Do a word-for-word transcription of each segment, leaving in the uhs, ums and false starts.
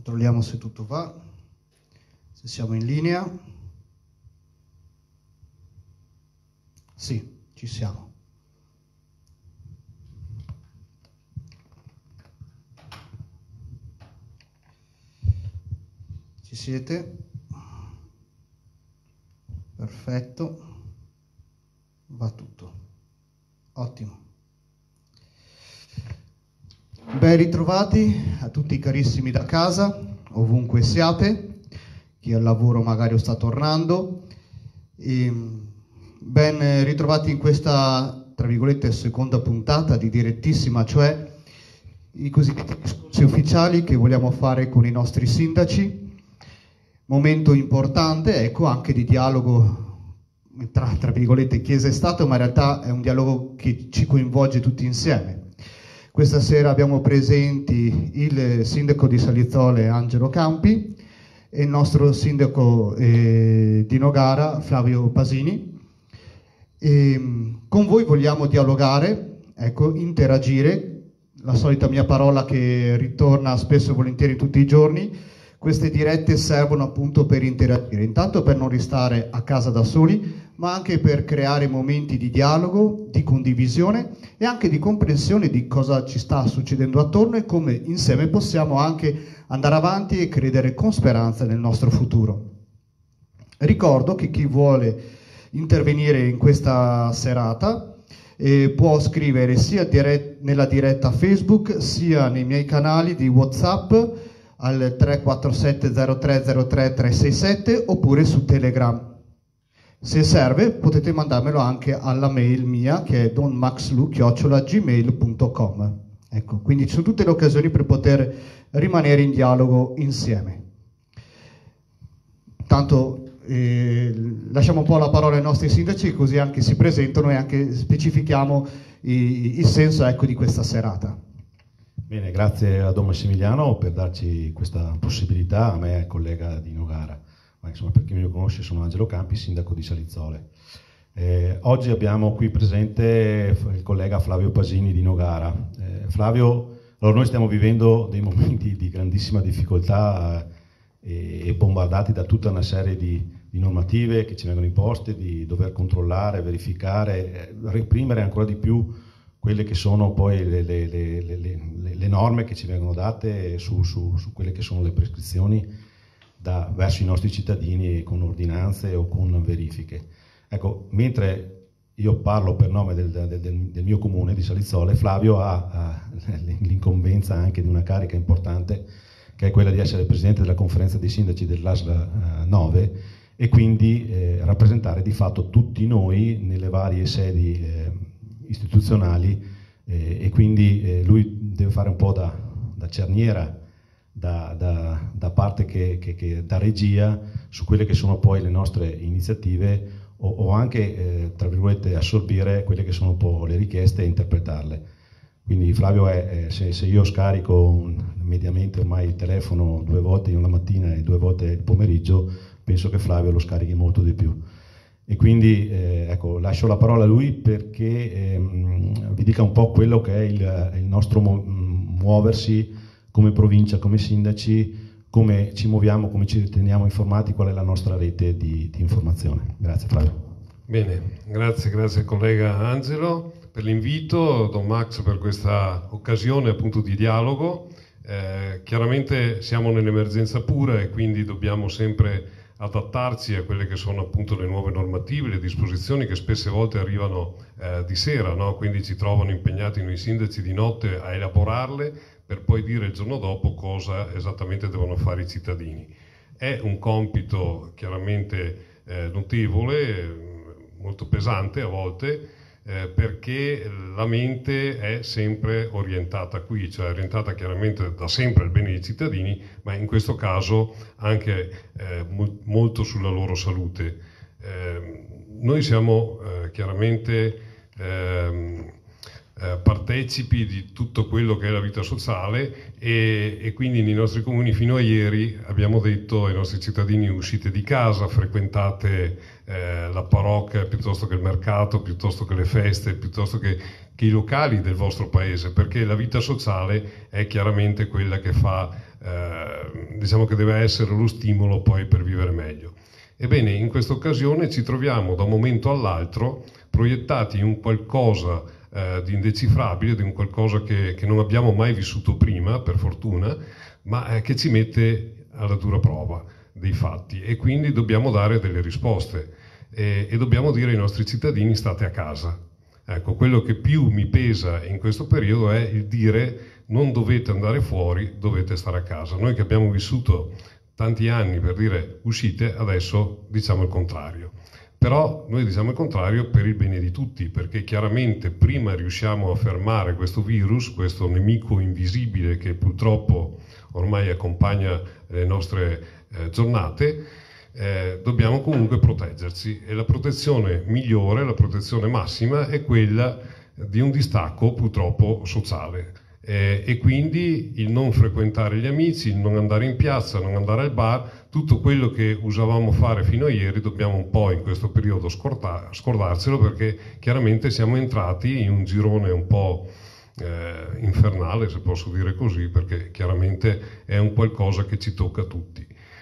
Controlliamo se tutto va, se siamo in linea. Sì, ci siamo. Ci siete? Perfetto. Va tutto. Ottimo. Ben ritrovati a tutti carissimi da casa, ovunque siate, chi al lavoro magari sta tornando. E ben ritrovati in questa, tra virgolette, seconda puntata di Direttissima, cioè i cosiddetti discorsi ufficiali che vogliamo fare con i nostri sindaci. Momento importante, ecco, anche di dialogo tra, tra virgolette, Chiesa e Stato, ma in realtà è un dialogo che ci coinvolge tutti insieme. Questa sera abbiamo presenti il sindaco di Salizzole, Angelo Campi, e il nostro sindaco eh, di Nogara, Flavio Pasini. E, con voi vogliamo dialogare, ecco, interagire, la solita mia parola che ritorna spesso e volentieri tutti i giorni. Queste dirette servono appunto per interagire, intanto per non restare a casa da soli, ma anche per creare momenti di dialogo, di condivisione e anche di comprensione di cosa ci sta succedendo attorno e come insieme possiamo anche andare avanti e credere con speranza nel nostro futuro. Ricordo che chi vuole intervenire in questa serata eh, può scrivere sia dirett- nella diretta Facebook sia nei miei canali di WhatsApp al tre quattro sette zero tre zero tre tre sei sette oppure su Telegram. Se serve potete mandarmelo anche alla mail mia che è donmaxlu chiocciola gmail punto com. Ecco, quindi ci sono tutte le occasioni per poter rimanere in dialogo insieme. Tanto eh, lasciamo un po' la parola ai nostri sindaci, così anche si presentano e anche specifichiamo i, il senso, ecco, di questa serata. Bene, grazie a Don Massimiliano per darci questa possibilità, a me collega di Nogara, ma insomma per chi mi conosce sono Angelo Campi, sindaco di Salizzole. Eh, oggi abbiamo qui presente il collega Flavio Pasini di Nogara. Eh, Flavio, allora noi stiamo vivendo dei momenti di grandissima difficoltà eh, e bombardati da tutta una serie di, di normative che ci vengono imposte, di dover controllare, verificare, eh, reprimere ancora di più quelle che sono poi le, le, le, le, le norme che ci vengono date su, su, su quelle che sono le prescrizioni da, verso i nostri cittadini con ordinanze o con verifiche. Ecco, mentre io parlo per nome del, del, del mio comune di Salizzole, Flavio ha, ha l'incombenza anche di una carica importante che è quella di essere presidente della conferenza dei sindaci dell'A S L nove e quindi eh, rappresentare di fatto tutti noi nelle varie sedi eh, istituzionali eh, e quindi eh, lui deve fare un po' da, da cerniera, da, da, da parte che, che, che da regia su quelle che sono poi le nostre iniziative o, o anche eh, tra virgolette assorbire quelle che sono un po' le richieste e interpretarle. Quindi Flavio è, è se, se io scarico un, mediamente ormai il telefono due volte una mattina e due volte il pomeriggio, penso che Flavio lo scarichi molto di più. E quindi eh, ecco, lascio la parola a lui perché ehm, vi dica un po' quello che è il, il nostro mu- muoversi come provincia, come sindaci, come ci muoviamo, come ci teniamo informati, qual è la nostra rete di, di informazione. Grazie Flavio. Bene, grazie, grazie collega Angelo per l'invito, Don Max per questa occasione appunto di dialogo. Eh, chiaramente siamo nell'emergenza pura e quindi dobbiamo sempre adattarci a quelle che sono appunto le nuove normative, le disposizioni che spesse volte arrivano eh, di sera, no? Quindi ci trovano impegnati noi sindaci di notte a elaborarle per poi dire il giorno dopo cosa esattamente devono fare i cittadini. È un compito chiaramente eh, notevole, molto pesante a volte, eh, perché la mente è sempre orientata qui, cioè orientata chiaramente da sempre al bene dei cittadini, ma in questo caso anche eh, mo- molto sulla loro salute. Eh, noi siamo eh, chiaramente ehm, eh, partecipi di tutto quello che è la vita sociale e, e quindi nei nostri comuni fino a ieri abbiamo detto ai nostri cittadini: uscite di casa, frequentate eh, la parrocchia piuttosto che il mercato, piuttosto che le feste, piuttosto che, che i locali del vostro paese, perché la vita sociale è chiaramente quella che fa eh, diciamo che deve essere lo stimolo poi per vivere meglio. Ebbene, in questa occasione ci troviamo da un momento all'altro proiettati in un qualcosa eh, di indecifrabile, di un qualcosa che, che non abbiamo mai vissuto prima, per fortuna, ma eh, che ci mette alla dura prova dei fatti, e quindi dobbiamo dare delle risposte e, e dobbiamo dire ai nostri cittadini: state a casa. Ecco, quello che più mi pesa in questo periodo è il dire: non dovete andare fuori, dovete stare a casa. Noi che abbiamo vissuto tanti anni per dire uscite, adesso diciamo il contrario. Però noi diciamo il contrario per il bene di tutti, perché chiaramente prima riusciamo a fermare questo virus, questo nemico invisibile che purtroppo ormai accompagna le nostre eh, giornate, eh, dobbiamo comunque proteggerci, e la protezione migliore, la protezione massima è quella di un distacco purtroppo sociale. Eh, e quindi il non frequentare gli amici, il non andare in piazza, non andare al bar, tutto quello che usavamo fare fino a ieri dobbiamo un po' in questo periodo scorda- scordarcelo, perché chiaramente siamo entrati in un girone un po' eh, infernale, se posso dire così, perché chiaramente è un qualcosa che ci tocca a tutti.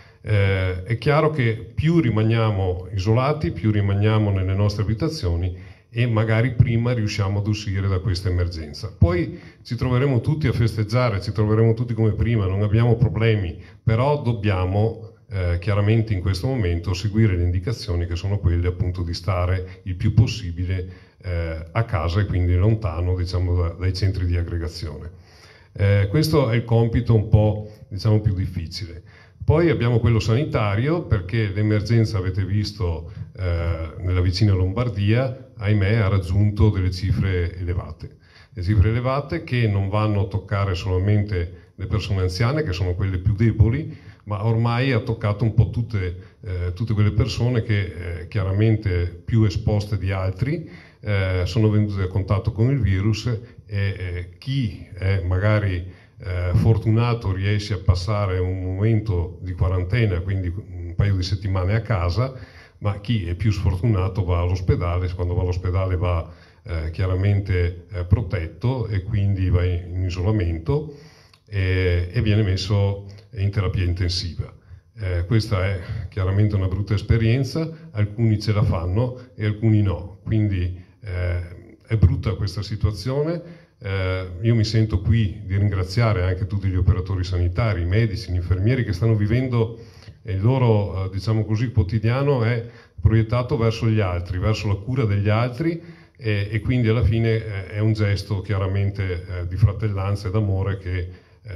Eh, è chiaro che più rimaniamo isolati, più rimaniamo nelle nostre abitazioni, e magari prima riusciamo ad uscire da questa emergenza. Poi ci troveremo tutti a festeggiare, ci troveremo tutti come prima, non abbiamo problemi, però dobbiamo eh, chiaramente in questo momento seguire le indicazioni, che sono quelle appunto di stare il più possibile eh, a casa e quindi lontano, diciamo, da, dai centri di aggregazione. Eh, questo è il compito un po', diciamo, più difficile. Poi abbiamo quello sanitario, perché l'emergenza, avete visto, eh, nella vicina Lombardia, ahimè, ha raggiunto delle cifre elevate. Le cifre elevate che non vanno a toccare solamente le persone anziane, che sono quelle più deboli, ma ormai ha toccato un po' tutte, eh, tutte quelle persone che eh, chiaramente più esposte di altri eh, sono venute a contatto con il virus, e eh, chi è magari Eh, fortunato riesce a passare un momento di quarantena, quindi un paio di settimane a casa, ma chi è più sfortunato va all'ospedale. Quando va all'ospedale va eh, chiaramente eh, protetto, e quindi va in, in isolamento e, e viene messo in terapia intensiva. Eh, questa è chiaramente una brutta esperienza, alcuni ce la fanno e alcuni no, quindi eh, è brutta questa situazione. Eh, io mi sento qui di ringraziare anche tutti gli operatori sanitari, i medici, gli infermieri, che stanno vivendo, e il loro eh, diciamo così quotidiano è proiettato verso gli altri, verso la cura degli altri, e, e quindi alla fine eh, è un gesto chiaramente eh, di fratellanza e d'amore che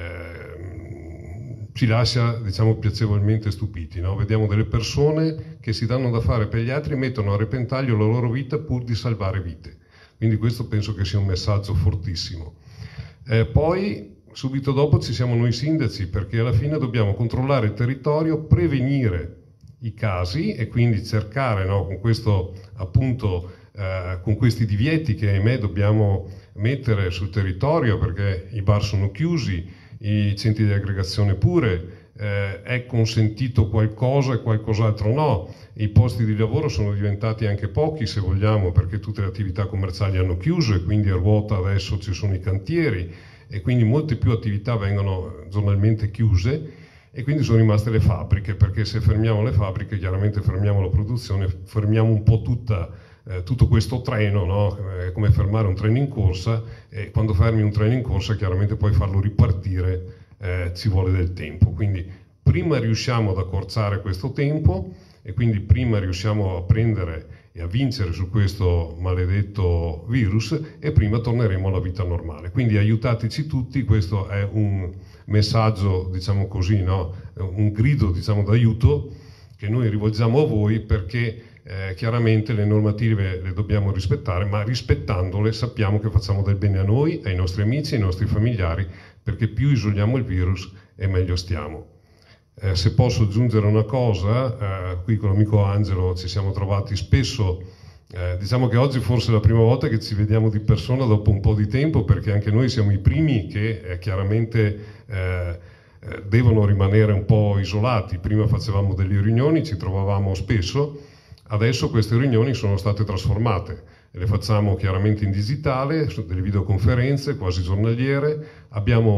eh, ci lascia, diciamo, piacevolmente stupiti, no? Vediamo delle persone che si danno da fare per gli altri, mettono a repentaglio la loro vita pur di salvare vite. Quindi questo penso che sia un messaggio fortissimo. Eh, poi subito dopo ci siamo noi sindaci, perché alla fine dobbiamo controllare il territorio, prevenire i casi e quindi cercare, no, con questo appunto eh, con questi divieti che ahimè dobbiamo mettere sul territorio, perché i bar sono chiusi, i centri di aggregazione pure, eh, è consentito qualcosa e qualcos'altro no. I posti di lavoro sono diventati anche pochi, se vogliamo, perché tutte le attività commerciali hanno chiuso, e quindi a ruota adesso ci sono i cantieri, e quindi molte più attività vengono giornalmente chiuse, e quindi sono rimaste le fabbriche, perché se fermiamo le fabbriche chiaramente fermiamo la produzione, fermiamo un po' tutta, eh, tutto questo treno, no? È come fermare un treno in corsa, e quando fermi un treno in corsa chiaramente poi farlo ripartire eh, ci vuole del tempo. Quindi prima riusciamo ad accorciare questo tempo, e quindi prima riusciamo a prendere e a vincere su questo maledetto virus, e prima torneremo alla vita normale. Quindi aiutateci tutti, questo è un messaggio, diciamo così, no? Un grido, diciamo, d'aiuto che noi rivolgiamo a voi, perché eh, chiaramente le normative le dobbiamo rispettare, ma rispettandole sappiamo che facciamo del bene a noi, ai nostri amici, ai nostri familiari, perché più isoliamo il virus e meglio stiamo. Eh, se posso aggiungere una cosa, eh, qui con l'amico Angelo ci siamo trovati spesso, eh, diciamo che oggi forse è la prima volta che ci vediamo di persona dopo un po' di tempo, perché anche noi siamo i primi che eh, chiaramente eh, eh, devono rimanere un po' isolati. Prima facevamo delle riunioni, ci trovavamo spesso, adesso queste riunioni sono state trasformate, le facciamo chiaramente in digitale, su delle videoconferenze quasi giornaliere, abbiamo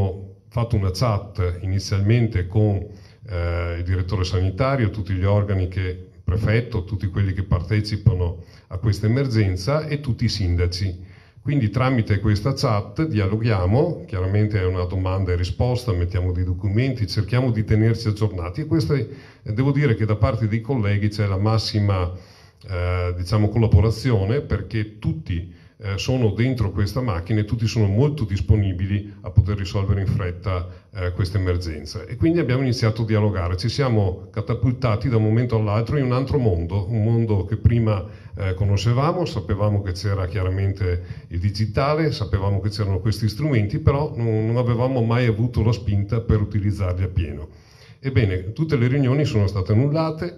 fatto una chat inizialmente con eh, il direttore sanitario, tutti gli organi che prefetto, tutti quelli che partecipano a questa emergenza e tutti i sindaci. Quindi tramite questa chat dialoghiamo, chiaramente è una domanda e risposta, mettiamo dei documenti, cerchiamo di tenerci aggiornati e questo è, devo dire che da parte dei colleghi c'è la massima eh, diciamo, collaborazione, perché tutti eh, sono dentro questa macchina e tutti sono molto disponibili a poter risolvere in fretta eh, questa emergenza. E quindi abbiamo iniziato a dialogare, ci siamo catapultati da un momento all'altro in un altro mondo, un mondo che prima Eh, conoscevamo, sapevamo che c'era chiaramente il digitale, sapevamo che c'erano questi strumenti, però non, non avevamo mai avuto la spinta per utilizzarli appieno. Ebbene, tutte le riunioni sono state annullate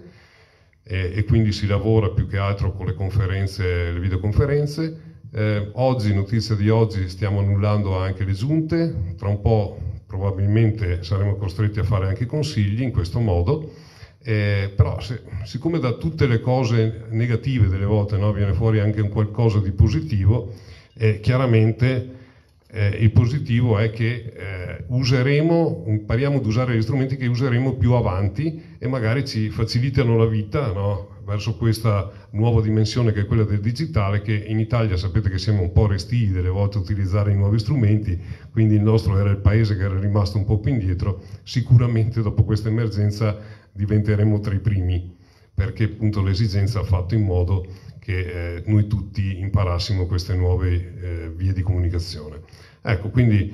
e, e quindi si lavora più che altro con le conferenze, le videoconferenze. Eh, oggi, notizia di oggi, stiamo annullando anche le giunte, tra un po' probabilmente saremo costretti a fare anche i consigli in questo modo. Eh, però se, siccome da tutte le cose negative delle volte, no, viene fuori anche un qualcosa di positivo, eh, chiaramente eh, il positivo è che eh, useremo, impariamo ad usare gli strumenti che useremo più avanti e magari ci facilitano la vita, no, verso questa nuova dimensione che è quella del digitale, che in Italia sapete che siamo un po' restii delle volte a utilizzare i nuovi strumenti, quindi il nostro era il paese che era rimasto un po' più indietro. Sicuramente dopo questa emergenza diventeremo tra i primi, perché appunto l'esigenza ha fatto in modo che eh, noi tutti imparassimo queste nuove eh, vie di comunicazione. Ecco, quindi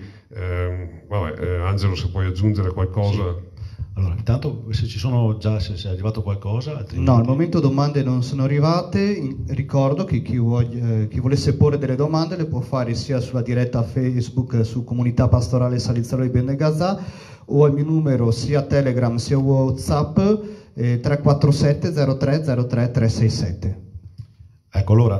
eh, vabbè, eh, Angelo, se puoi aggiungere qualcosa. Sì. Allora, intanto se ci sono già, se, se è arrivato qualcosa. Altrimenti... No, al momento domande non sono arrivate. Ricordo che chi, voglia, chi volesse porre delle domande le può fare sia sulla diretta Facebook su Comunità Pastorale Salizzolo di Bennegazà, o al mio numero sia Telegram sia WhatsApp eh, tre quattro sette zero tre zero tre tre sei sette. Ecco, allora,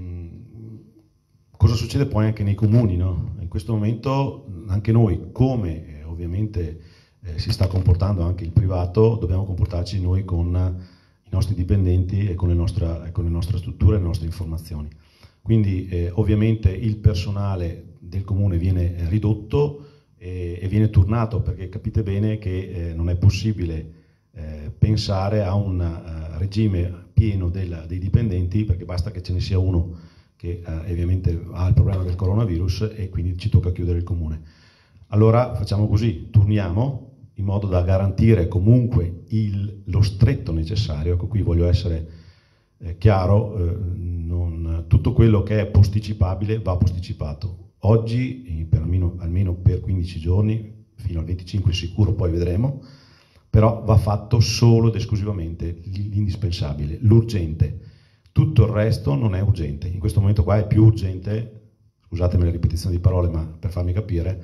mh, cosa succede poi anche nei comuni, no? In questo momento anche noi, come eh, ovviamente eh, si sta comportando anche il privato, dobbiamo comportarci noi con i nostri dipendenti e con le nostre, con le nostre strutture e le nostre informazioni. Quindi eh, ovviamente il personale del comune viene ridotto e viene turnato, perché capite bene che eh, non è possibile eh, pensare a un uh, regime pieno del, dei dipendenti, perché basta che ce ne sia uno che uh, ovviamente ha il problema del coronavirus e quindi ci tocca chiudere il comune. Allora facciamo così, turniamo in modo da garantire comunque il, lo stretto necessario. Ecco, qui voglio essere eh, chiaro, eh, non, tutto quello che è posticipabile va posticipato. Oggi, per almeno, almeno per quindici giorni, fino al venticinque sicuro, poi vedremo, però va fatto solo ed esclusivamente l'indispensabile, l'urgente. Tutto il resto non è urgente. In questo momento qua è più urgente, scusatemi la ripetizione di parole, ma per farmi capire,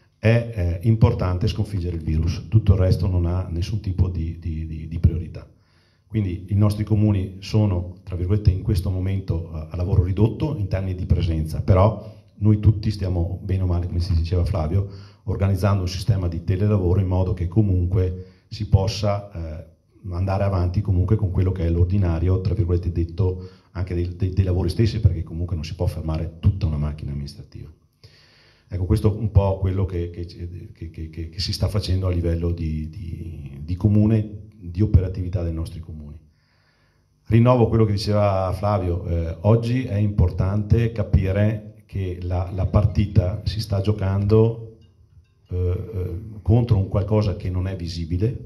è eh, importante sconfiggere il virus. Tutto il resto non ha nessun tipo di, di, di, di priorità. Quindi i nostri comuni sono, tra virgolette, in questo momento a, a lavoro ridotto in termini di presenza, però noi tutti stiamo, bene o male, come si diceva Flavio, organizzando un sistema di telelavoro in modo che comunque si possa eh, andare avanti comunque con quello che è l'ordinario, tra virgolette, detto anche dei, dei, dei lavori stessi, perché comunque non si può fermare tutta una macchina amministrativa. Ecco, questo è un po' quello che, che, che, che, che si sta facendo a livello di, di, di comune, di operatività dei nostri comuni. Rinnovo quello che diceva Flavio, eh, oggi è importante capire che la, la partita si sta giocando eh, eh, contro un qualcosa che non è visibile,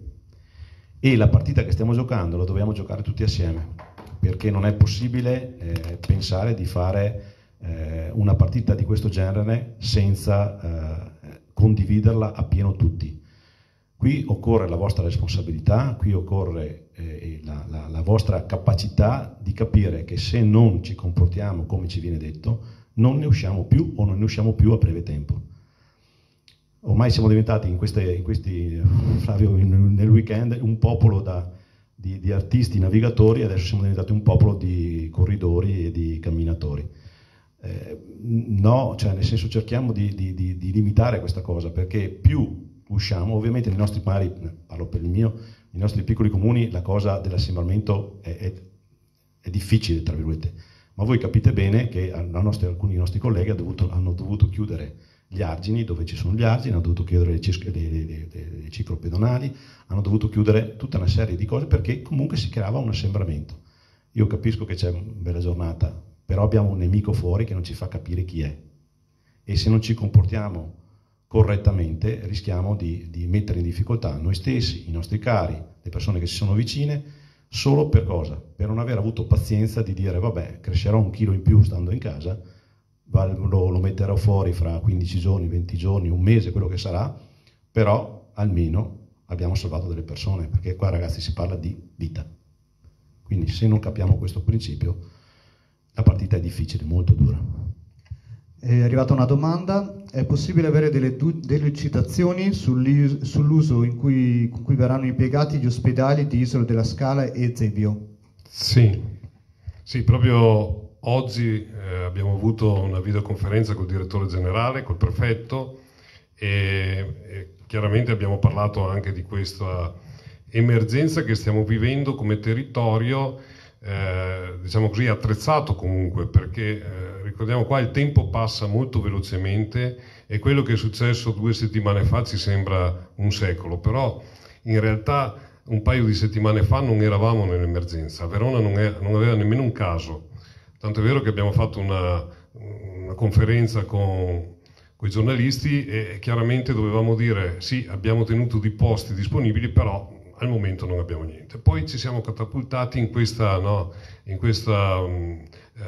e la partita che stiamo giocando la dobbiamo giocare tutti assieme, perché non è possibile eh, pensare di fare eh, una partita di questo genere senza eh, condividerla appieno tutti. Qui occorre la vostra responsabilità, qui occorre eh, la, la, la vostra capacità di capire che se non ci comportiamo come ci viene detto, non ne usciamo più o non ne usciamo più a breve tempo. Ormai siamo diventati in, queste, in questi, Flavio, in, nel weekend, un popolo da, di, di artisti navigatori, adesso siamo diventati un popolo di corridori e di camminatori. Eh, no, cioè nel senso cerchiamo di, di, di, di limitare questa cosa, perché più usciamo, ovviamente nei nostri pari, parlo per il mio, nei nostri piccoli comuni la cosa dell'assembramento è, è, è difficile, tra virgolette. Ma voi capite bene che nostri, alcuni nostri colleghi hanno dovuto, hanno dovuto chiudere gli argini, dove ci sono gli argini, hanno dovuto chiudere le, cis- le, le, le, le ciclopedonali, hanno dovuto chiudere tutta una serie di cose perché comunque si creava un assembramento. Io capisco che c'è una bella giornata, però abbiamo un nemico fuori che non ci fa capire chi è, e se non ci comportiamo correttamente rischiamo di, di mettere in difficoltà noi stessi, i nostri cari, le persone che ci sono vicine, solo per cosa? Per non aver avuto pazienza di dire vabbè, crescerò un chilo in più stando in casa, lo, lo metterò fuori fra quindici giorni, venti giorni, un mese, quello che sarà, però almeno abbiamo salvato delle persone, perché qua ragazzi si parla di vita. Quindi se non capiamo questo principio, la partita è difficile, molto dura. È arrivata una domanda: è possibile avere delle delucidazioni sull'uso in cui, con cui verranno impiegati gli ospedali di Isola della Scala e Zevio? Sì, sì, proprio oggi eh, abbiamo avuto una videoconferenza col direttore generale, col prefetto, e, e chiaramente abbiamo parlato anche di questa emergenza che stiamo vivendo come territorio, eh, diciamo così, attrezzato comunque, perché eh, ricordiamo qua il tempo passa molto velocemente e quello che è successo due settimane fa ci sembra un secolo, però in realtà un paio di settimane fa non eravamo nell'emergenza, Verona non, è, non aveva nemmeno un caso. Tanto è vero che abbiamo fatto una, una conferenza con, con i giornalisti e chiaramente dovevamo dire sì, abbiamo tenuto di posti disponibili, però al momento non abbiamo niente. Poi ci siamo catapultati in questa, no, in questa um,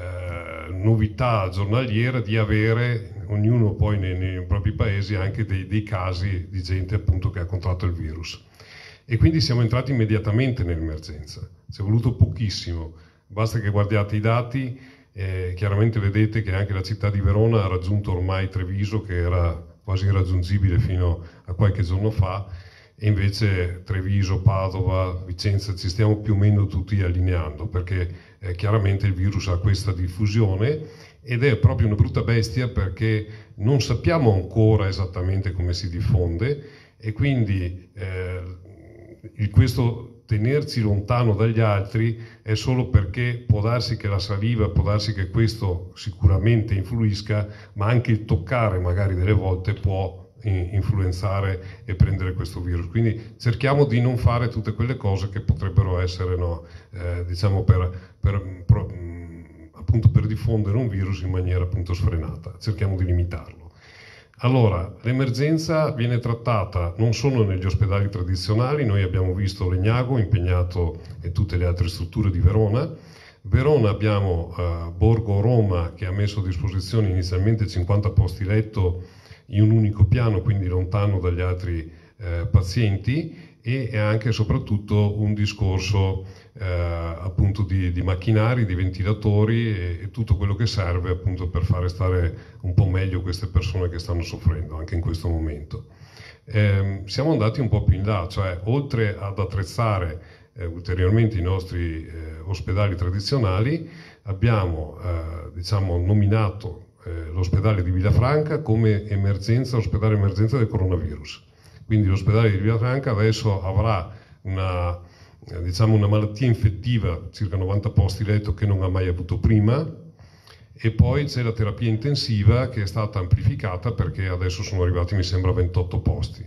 eh, novità giornaliera di avere, ognuno poi nei, nei propri paesi, anche dei, dei casi di gente appunto che ha contratto il virus. E quindi siamo entrati immediatamente nell'emergenza. Ci è voluto pochissimo. Basta che guardiate i dati, eh, chiaramente vedete che anche la città di Verona ha raggiunto ormai Treviso, che era quasi irraggiungibile fino a qualche giorno fa, e invece Treviso, Padova, Vicenza ci stiamo più o meno tutti allineando, perché eh, chiaramente il virus ha questa diffusione ed è proprio una brutta bestia, perché non sappiamo ancora esattamente come si diffonde, e quindi eh, il, questo tenerci lontano dagli altri è solo perché può darsi che la saliva, può darsi che questo sicuramente influisca, ma anche il toccare magari delle volte può influenzare e prendere questo virus. Quindi cerchiamo di non fare tutte quelle cose che potrebbero essere, no, eh, diciamo per, per, per, appunto per diffondere un virus in maniera appunto sfrenata. Cerchiamo di limitarlo. Allora, l'emergenza viene trattata non solo negli ospedali tradizionali, noi abbiamo visto Legnago impegnato e tutte le altre strutture di Verona. Verona abbiamo eh, Borgo Roma, che ha messo a disposizione inizialmente cinquanta posti letto in un unico piano, quindi lontano dagli altri eh, pazienti, e anche e soprattutto un discorso eh, appunto di, di macchinari, di ventilatori e, e tutto quello che serve appunto per fare stare un po' meglio queste persone che stanno soffrendo anche in questo momento. Eh, siamo andati un po' più in là, cioè oltre ad attrezzare eh, ulteriormente i nostri eh, ospedali tradizionali, abbiamo eh, diciamo nominato eh, l'ospedale di Villafranca come emergenza, ospedale emergenza del coronavirus. Quindi l'ospedale di Villafranca adesso avrà una, eh, diciamo una malattia infettiva, circa novanta posti letto, che non ha mai avuto prima, e poi c'è la terapia intensiva che è stata amplificata perché adesso sono arrivati, mi sembra, ventotto posti.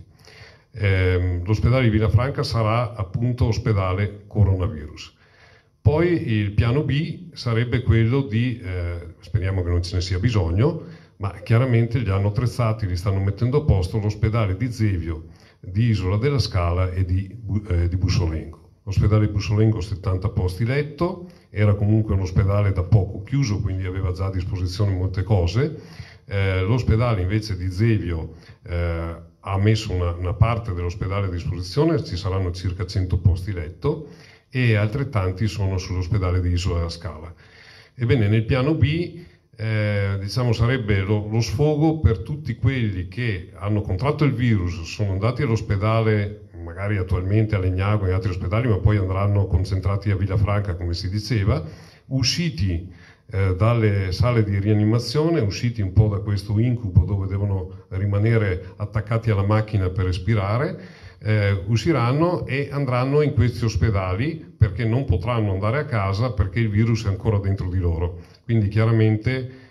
Eh, l'ospedale di Villafranca sarà appunto ospedale coronavirus. Poi il piano B sarebbe quello di, eh, speriamo che non ce ne sia bisogno, ma chiaramente li hanno attrezzati, li stanno mettendo a posto, l'ospedale di Zevio, di Isola della Scala e di, eh, di Bussolengo. L'ospedale di Bussolengo settanta posti letto, era comunque un ospedale da poco chiuso, quindi aveva già a disposizione molte cose. Eh, l'ospedale invece di Zevio eh, ha messo una, una parte dell'ospedale a disposizione, ci saranno circa cento posti letto, e altrettanti sono sull'ospedale di Isola della Scala. Ebbene, nel piano B Eh, diciamo sarebbe lo, lo sfogo per tutti quelli che hanno contratto il virus, sono andati all'ospedale, magari attualmente a Legnago e in altri ospedali, ma poi andranno concentrati a Villafranca, come si diceva, usciti eh, dalle sale di rianimazione, usciti un po' da questo incubo dove devono rimanere attaccati alla macchina per respirare, eh, usciranno e andranno in questi ospedali perché non potranno andare a casa perché il virus è ancora dentro di loro. Quindi chiaramente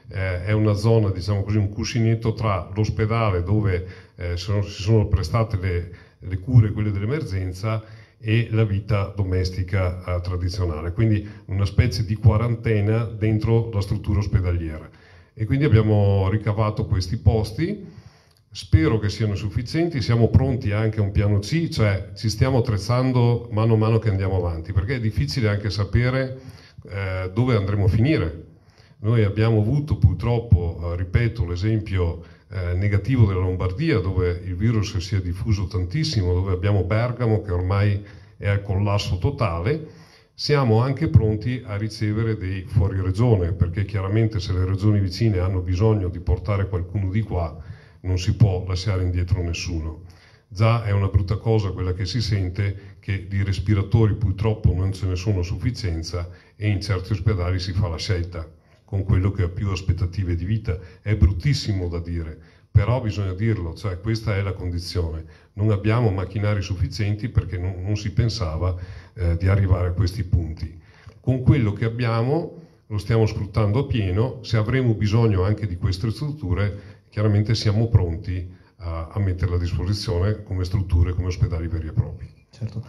eh, è una zona, diciamo così, un cuscinetto tra l'ospedale dove eh, sono, si sono prestate le, le cure, quelle dell'emergenza, e la vita domestica eh, tradizionale, quindi una specie di quarantena dentro la struttura ospedaliera. E quindi abbiamo ricavato questi posti, spero che siano sufficienti, siamo pronti anche a un piano C, cioè ci stiamo attrezzando mano a mano che andiamo avanti, perché è difficile anche sapere eh, dove andremo a finire. Noi abbiamo avuto purtroppo, eh, ripeto, l'esempio eh, negativo della Lombardia, dove il virus si è diffuso tantissimo, dove abbiamo Bergamo che ormai è al collasso totale. Siamo anche pronti a ricevere dei fuori regione, perché chiaramente se le regioni vicine hanno bisogno di portare qualcuno di qua, non si può lasciare indietro nessuno. Già è una brutta cosa quella che si sente, che di respiratori purtroppo non ce ne sono a sufficienza e in certi ospedali si fa la scelta con quello che ha più aspettative di vita. È bruttissimo da dire, però bisogna dirlo, cioè questa è la condizione. Non abbiamo macchinari sufficienti perché non, non si pensava eh, di arrivare a questi punti. Con quello che abbiamo lo stiamo sfruttando a pieno, se avremo bisogno anche di queste strutture, chiaramente siamo pronti a, a metterle a disposizione come strutture, come ospedali veri e propri. Certo.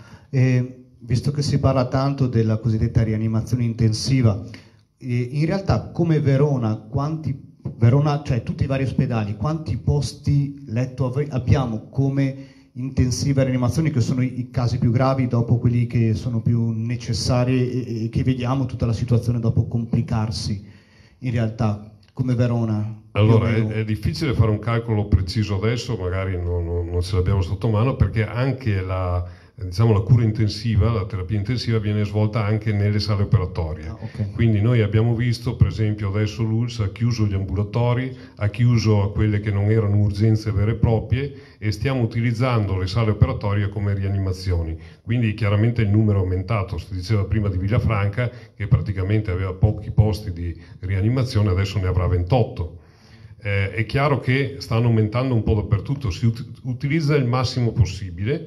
E visto che si parla tanto della cosiddetta rianimazione intensiva, e in realtà come Verona, quanti Verona, cioè tutti i vari ospedali, quanti posti letto abbiamo come intensiva rianimazione, che sono i, i casi più gravi, dopo quelli che sono più necessari e, e che vediamo tutta la situazione dopo complicarsi in realtà come Verona? Allora è, è difficile fare un calcolo preciso adesso, magari non, non, non ce l'abbiamo sotto mano, perché anche la, diciamo, la cura intensiva, la terapia intensiva viene svolta anche nelle sale operatorie. Ah, okay. Quindi noi abbiamo visto, per esempio adesso l'U L S ha chiuso gli ambulatori, ha chiuso quelle che non erano urgenze vere e proprie e stiamo utilizzando le sale operatorie come rianimazioni. Quindi chiaramente il numero è aumentato. Si diceva prima di Villafranca che praticamente aveva pochi posti di rianimazione, adesso ne avrà ventotto. Eh, è chiaro che stanno aumentando un po' dappertutto, si ut- utilizza il massimo possibile.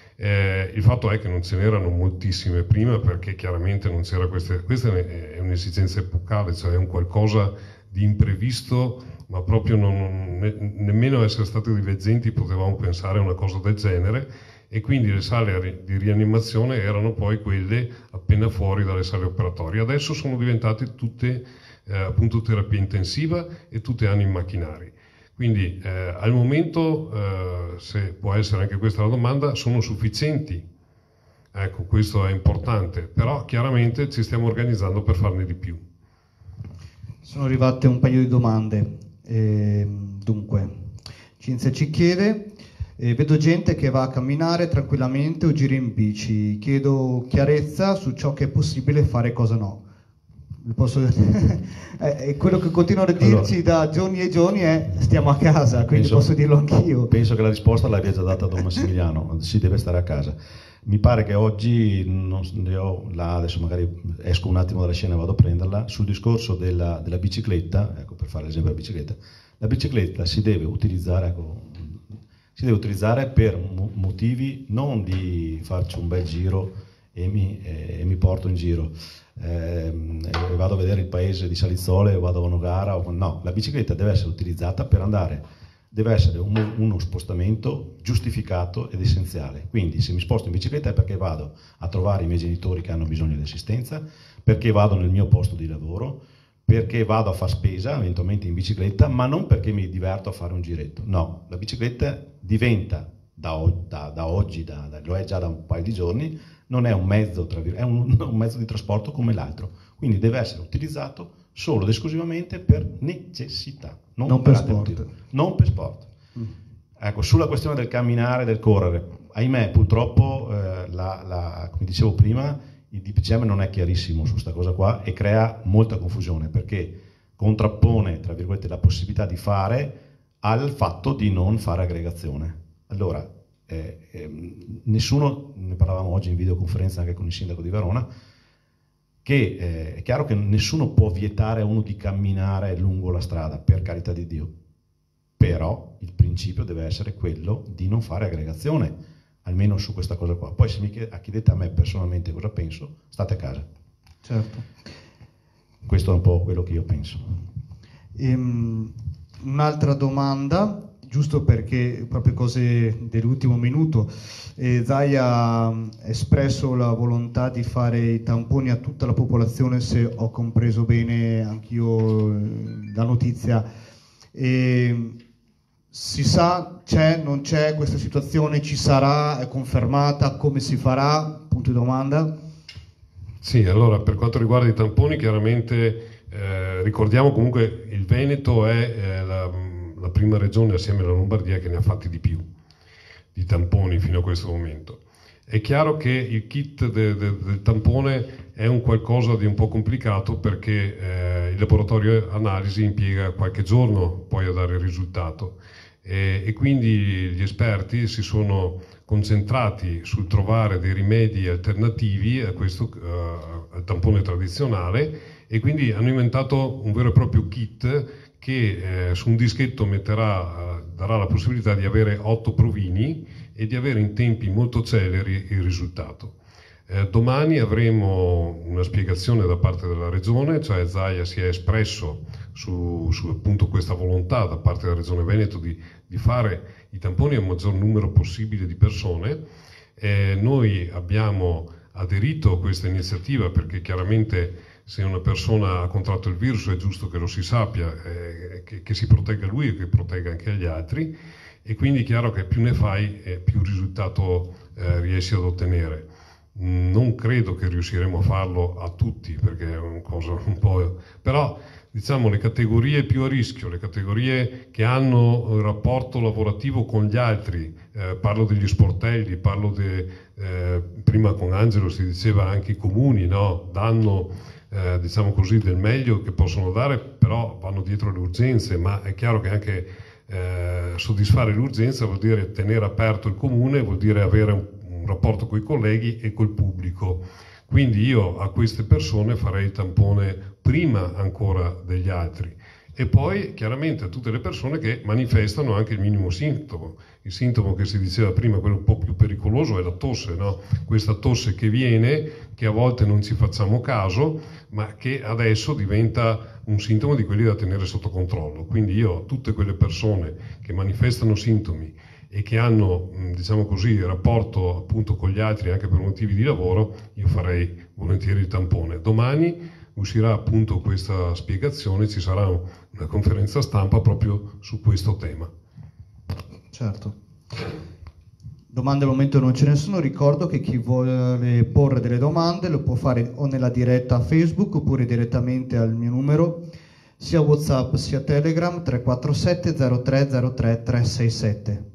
Eh, il fatto è che non ce n'erano moltissime prima, perché chiaramente non c'era queste, questa è un'esigenza epocale, cioè è un qualcosa di imprevisto, ma proprio non, non, ne, nemmeno essere stati divergenti potevamo pensare a una cosa del genere, e quindi le sale di rianimazione erano poi quelle appena fuori dalle sale operatorie. Adesso sono diventate tutte eh, appunto terapia intensiva e tutte hanno i macchinari. Quindi eh, al momento, eh, se può essere anche questa la domanda, sono sufficienti? Ecco, questo è importante, però chiaramente ci stiamo organizzando per farne di più. Sono arrivate un paio di domande. Eh, dunque, Cinzia ci chiede, eh, vedo gente che va a camminare tranquillamente o gira in bici, chiedo chiarezza su ciò che è possibile fare e cosa no. Posso... eh, quello che continuano a dirci allora, da giorni e giorni è stiamo a casa, quindi penso, posso dirlo anch'io. Penso che la risposta l'abbia già data Don Massimiliano, si deve stare a casa. Mi pare che oggi, non, io là, adesso magari esco un attimo dalla scena e vado a prenderla, sul discorso della, della bicicletta, ecco, per fare l'esempio della bicicletta, la bicicletta si deve utilizzare, ecco, si deve utilizzare per motivi non di farci un bel giro e mi, eh, e mi porto in giro. Eh, vado a vedere il paese di Salizzole o vado a Nogara, o, no, la bicicletta deve essere utilizzata per andare, deve essere un, uno spostamento giustificato ed essenziale. Quindi se mi sposto in bicicletta è perché vado a trovare i miei genitori che hanno bisogno di assistenza, perché vado nel mio posto di lavoro, perché vado a far spesa eventualmente in bicicletta, ma non perché mi diverto a fare un giretto. No, la bicicletta diventa da, da, da oggi, da, da, lo è già da un paio di giorni, non è un mezzo, tra vir- è un, un mezzo di trasporto come l'altro, quindi deve essere utilizzato solo ed esclusivamente per necessità, non, non per, per sport. Non per sport. Mm. Ecco, sulla questione del camminare, del correre, ahimè purtroppo, eh, la, la, come dicevo prima, il D P C M non è chiarissimo su questa cosa qua e crea molta confusione, perché contrappone, tra virgolette, la possibilità di fare al fatto di non fare aggregazione. Allora, Eh, eh, nessuno, ne parlavamo oggi in videoconferenza anche con il sindaco di Verona, che eh, è chiaro che nessuno può vietare a uno di camminare lungo la strada, per carità di Dio, però il principio deve essere quello di non fare aggregazione, almeno su questa cosa qua. Poi se mi chiedete a me personalmente cosa penso, state a casa. Certo. Questo è un po' quello che io penso. Ehm, un'altra domanda, giusto perché proprio cose dell'ultimo minuto, eh, Zai ha espresso la volontà di fare i tamponi a tutta la popolazione, se ho compreso bene anch'io la notizia. E si sa, c'è, non c'è questa situazione, ci sarà, è confermata, come si farà? Punto di domanda. Sì, allora per quanto riguarda i tamponi, chiaramente eh, ricordiamo comunque il Veneto è eh, la, la prima regione assieme alla Lombardia che ne ha fatti di più di tamponi fino a questo momento. È chiaro che il kit de, de, del tampone è un qualcosa di un po' complicato perché eh, il laboratorio analisi impiega qualche giorno poi a dare il risultato e, e quindi gli esperti si sono concentrati sul trovare dei rimedi alternativi a questo uh, al tampone tradizionale e quindi hanno inventato un vero e proprio kit che eh, su un dischetto metterà, uh, darà la possibilità di avere otto provini e di avere in tempi molto celeri il risultato. Eh, domani avremo una spiegazione da parte della Regione, cioè Zaia si è espresso su, su appunto questa volontà da parte della Regione Veneto di, di fare i tamponi a un maggior numero possibile di persone. Eh, noi abbiamo aderito a questa iniziativa perché chiaramente se una persona ha contratto il virus è giusto che lo si sappia, eh, che, che si protegga lui e che protegga anche gli altri, e quindi è chiaro che più ne fai eh, più risultato eh, riesci ad ottenere. Non credo che riusciremo a farlo a tutti perché è una cosa un po'... però diciamo le categorie più a rischio, le categorie che hanno un rapporto lavorativo con gli altri, eh, parlo degli sportelli, parlo de, eh, prima con Angelo si diceva anche i comuni, no? Danno eh, diciamo così del meglio che possono dare, però vanno dietro le urgenze, ma è chiaro che anche eh, soddisfare l'urgenza vuol dire tenere aperto il comune, vuol dire avere un, un rapporto con i colleghi e col pubblico. Quindi io a queste persone farei il tampone prima ancora degli altri e poi chiaramente a tutte le persone che manifestano anche il minimo sintomo. Il sintomo che si diceva prima, quello un po' più pericoloso, è la tosse, no? Questa tosse che viene, che a volte non ci facciamo caso, ma che adesso diventa un sintomo di quelli da tenere sotto controllo. Quindi io a tutte quelle persone che manifestano sintomi e che hanno, diciamo così, rapporto appunto con gli altri anche per motivi di lavoro, io farei volentieri il tampone. Domani uscirà appunto questa spiegazione, ci sarà una conferenza stampa proprio su questo tema. Certo. Domande al momento non ce ne sono, ricordo che chi vuole porre delle domande lo può fare o nella diretta Facebook oppure direttamente al mio numero, sia WhatsApp sia Telegram, tre quattro sette zero tre zero tre tre sei sette.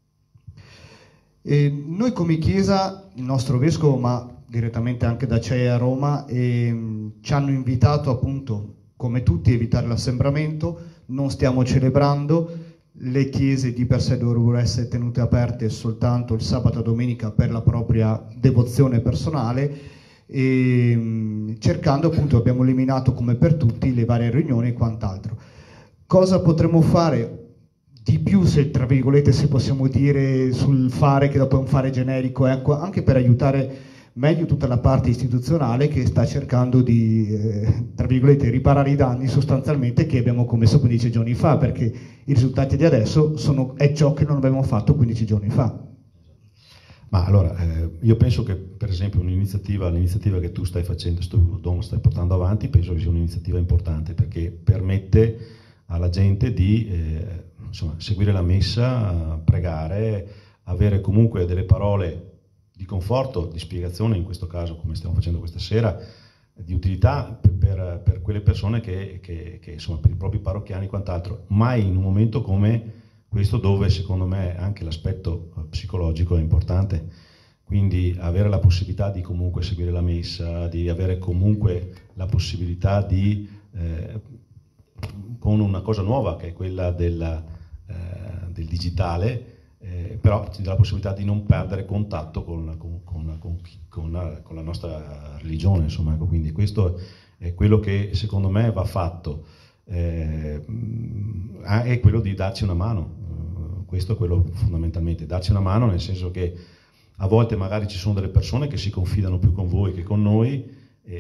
E noi come Chiesa, il nostro Vescovo, ma direttamente anche da C E I a Roma, e, ci hanno invitato appunto, come tutti, a evitare l'assembramento. Non stiamo celebrando, le chiese di per sé dovrebbero essere tenute aperte soltanto il sabato e domenica per la propria devozione personale, e cercando appunto, abbiamo eliminato come per tutti le varie riunioni e quant'altro. Cosa potremmo fare di più, se tra virgolette se possiamo dire, sul fare, che dopo è un fare generico, ecco, anche per aiutare meglio tutta la parte istituzionale che sta cercando di, eh, tra virgolette, riparare i danni sostanzialmente che abbiamo commesso quindici giorni fa, perché i risultati di adesso sono, è ciò che non abbiamo fatto quindici giorni fa. Ma allora, eh, io penso che per esempio un'iniziativa, l'iniziativa che tu stai facendo, tu Dom, stai portando avanti, penso che sia un'iniziativa importante perché permette alla gente di eh, insomma, seguire la messa, pregare, avere comunque delle parole di conforto, di spiegazione, in questo caso come stiamo facendo questa sera, di utilità per, per quelle persone che, che, che insomma, per i propri parrocchiani e quant'altro, mai in un momento come questo dove secondo me anche l'aspetto psicologico è importante, quindi avere la possibilità di comunque seguire la messa, di avere comunque la possibilità di, eh, con una cosa nuova che è quella della, eh, del digitale, Eh, però ci dà la possibilità di non perdere contatto con, con, con, con, con, la, con la nostra religione, insomma, ecco, quindi questo è quello che secondo me va fatto, eh, è quello di darci una mano, eh, questo è quello fondamentalmente, darci una mano nel senso che a volte magari ci sono delle persone che si confidano più con voi che con noi, e,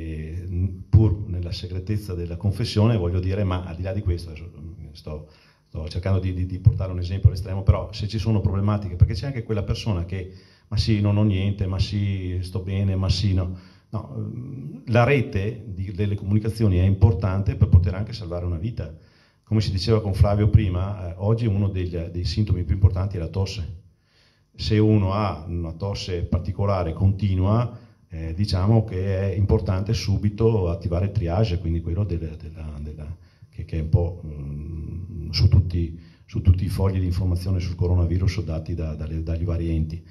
e pur nella segretezza della confessione voglio dire, ma al di là di questo, adesso sto, sto cercando di, di, di portare un esempio all'estremo, però se ci sono problematiche, perché c'è anche quella persona che ma sì, non ho niente, ma sì, sto bene, ma sì, no. No, la rete di, delle comunicazioni è importante per poter anche salvare una vita. Come si diceva con Flavio prima, eh, oggi uno degli, dei sintomi più importanti è la tosse. Se uno ha una tosse particolare continua, eh, diciamo che è importante subito attivare il triage, quindi quello della, della, della, che, che è un po' mh, su, tutti, su tutti i fogli di informazione sul coronavirus dati da, dalle, dagli vari enti.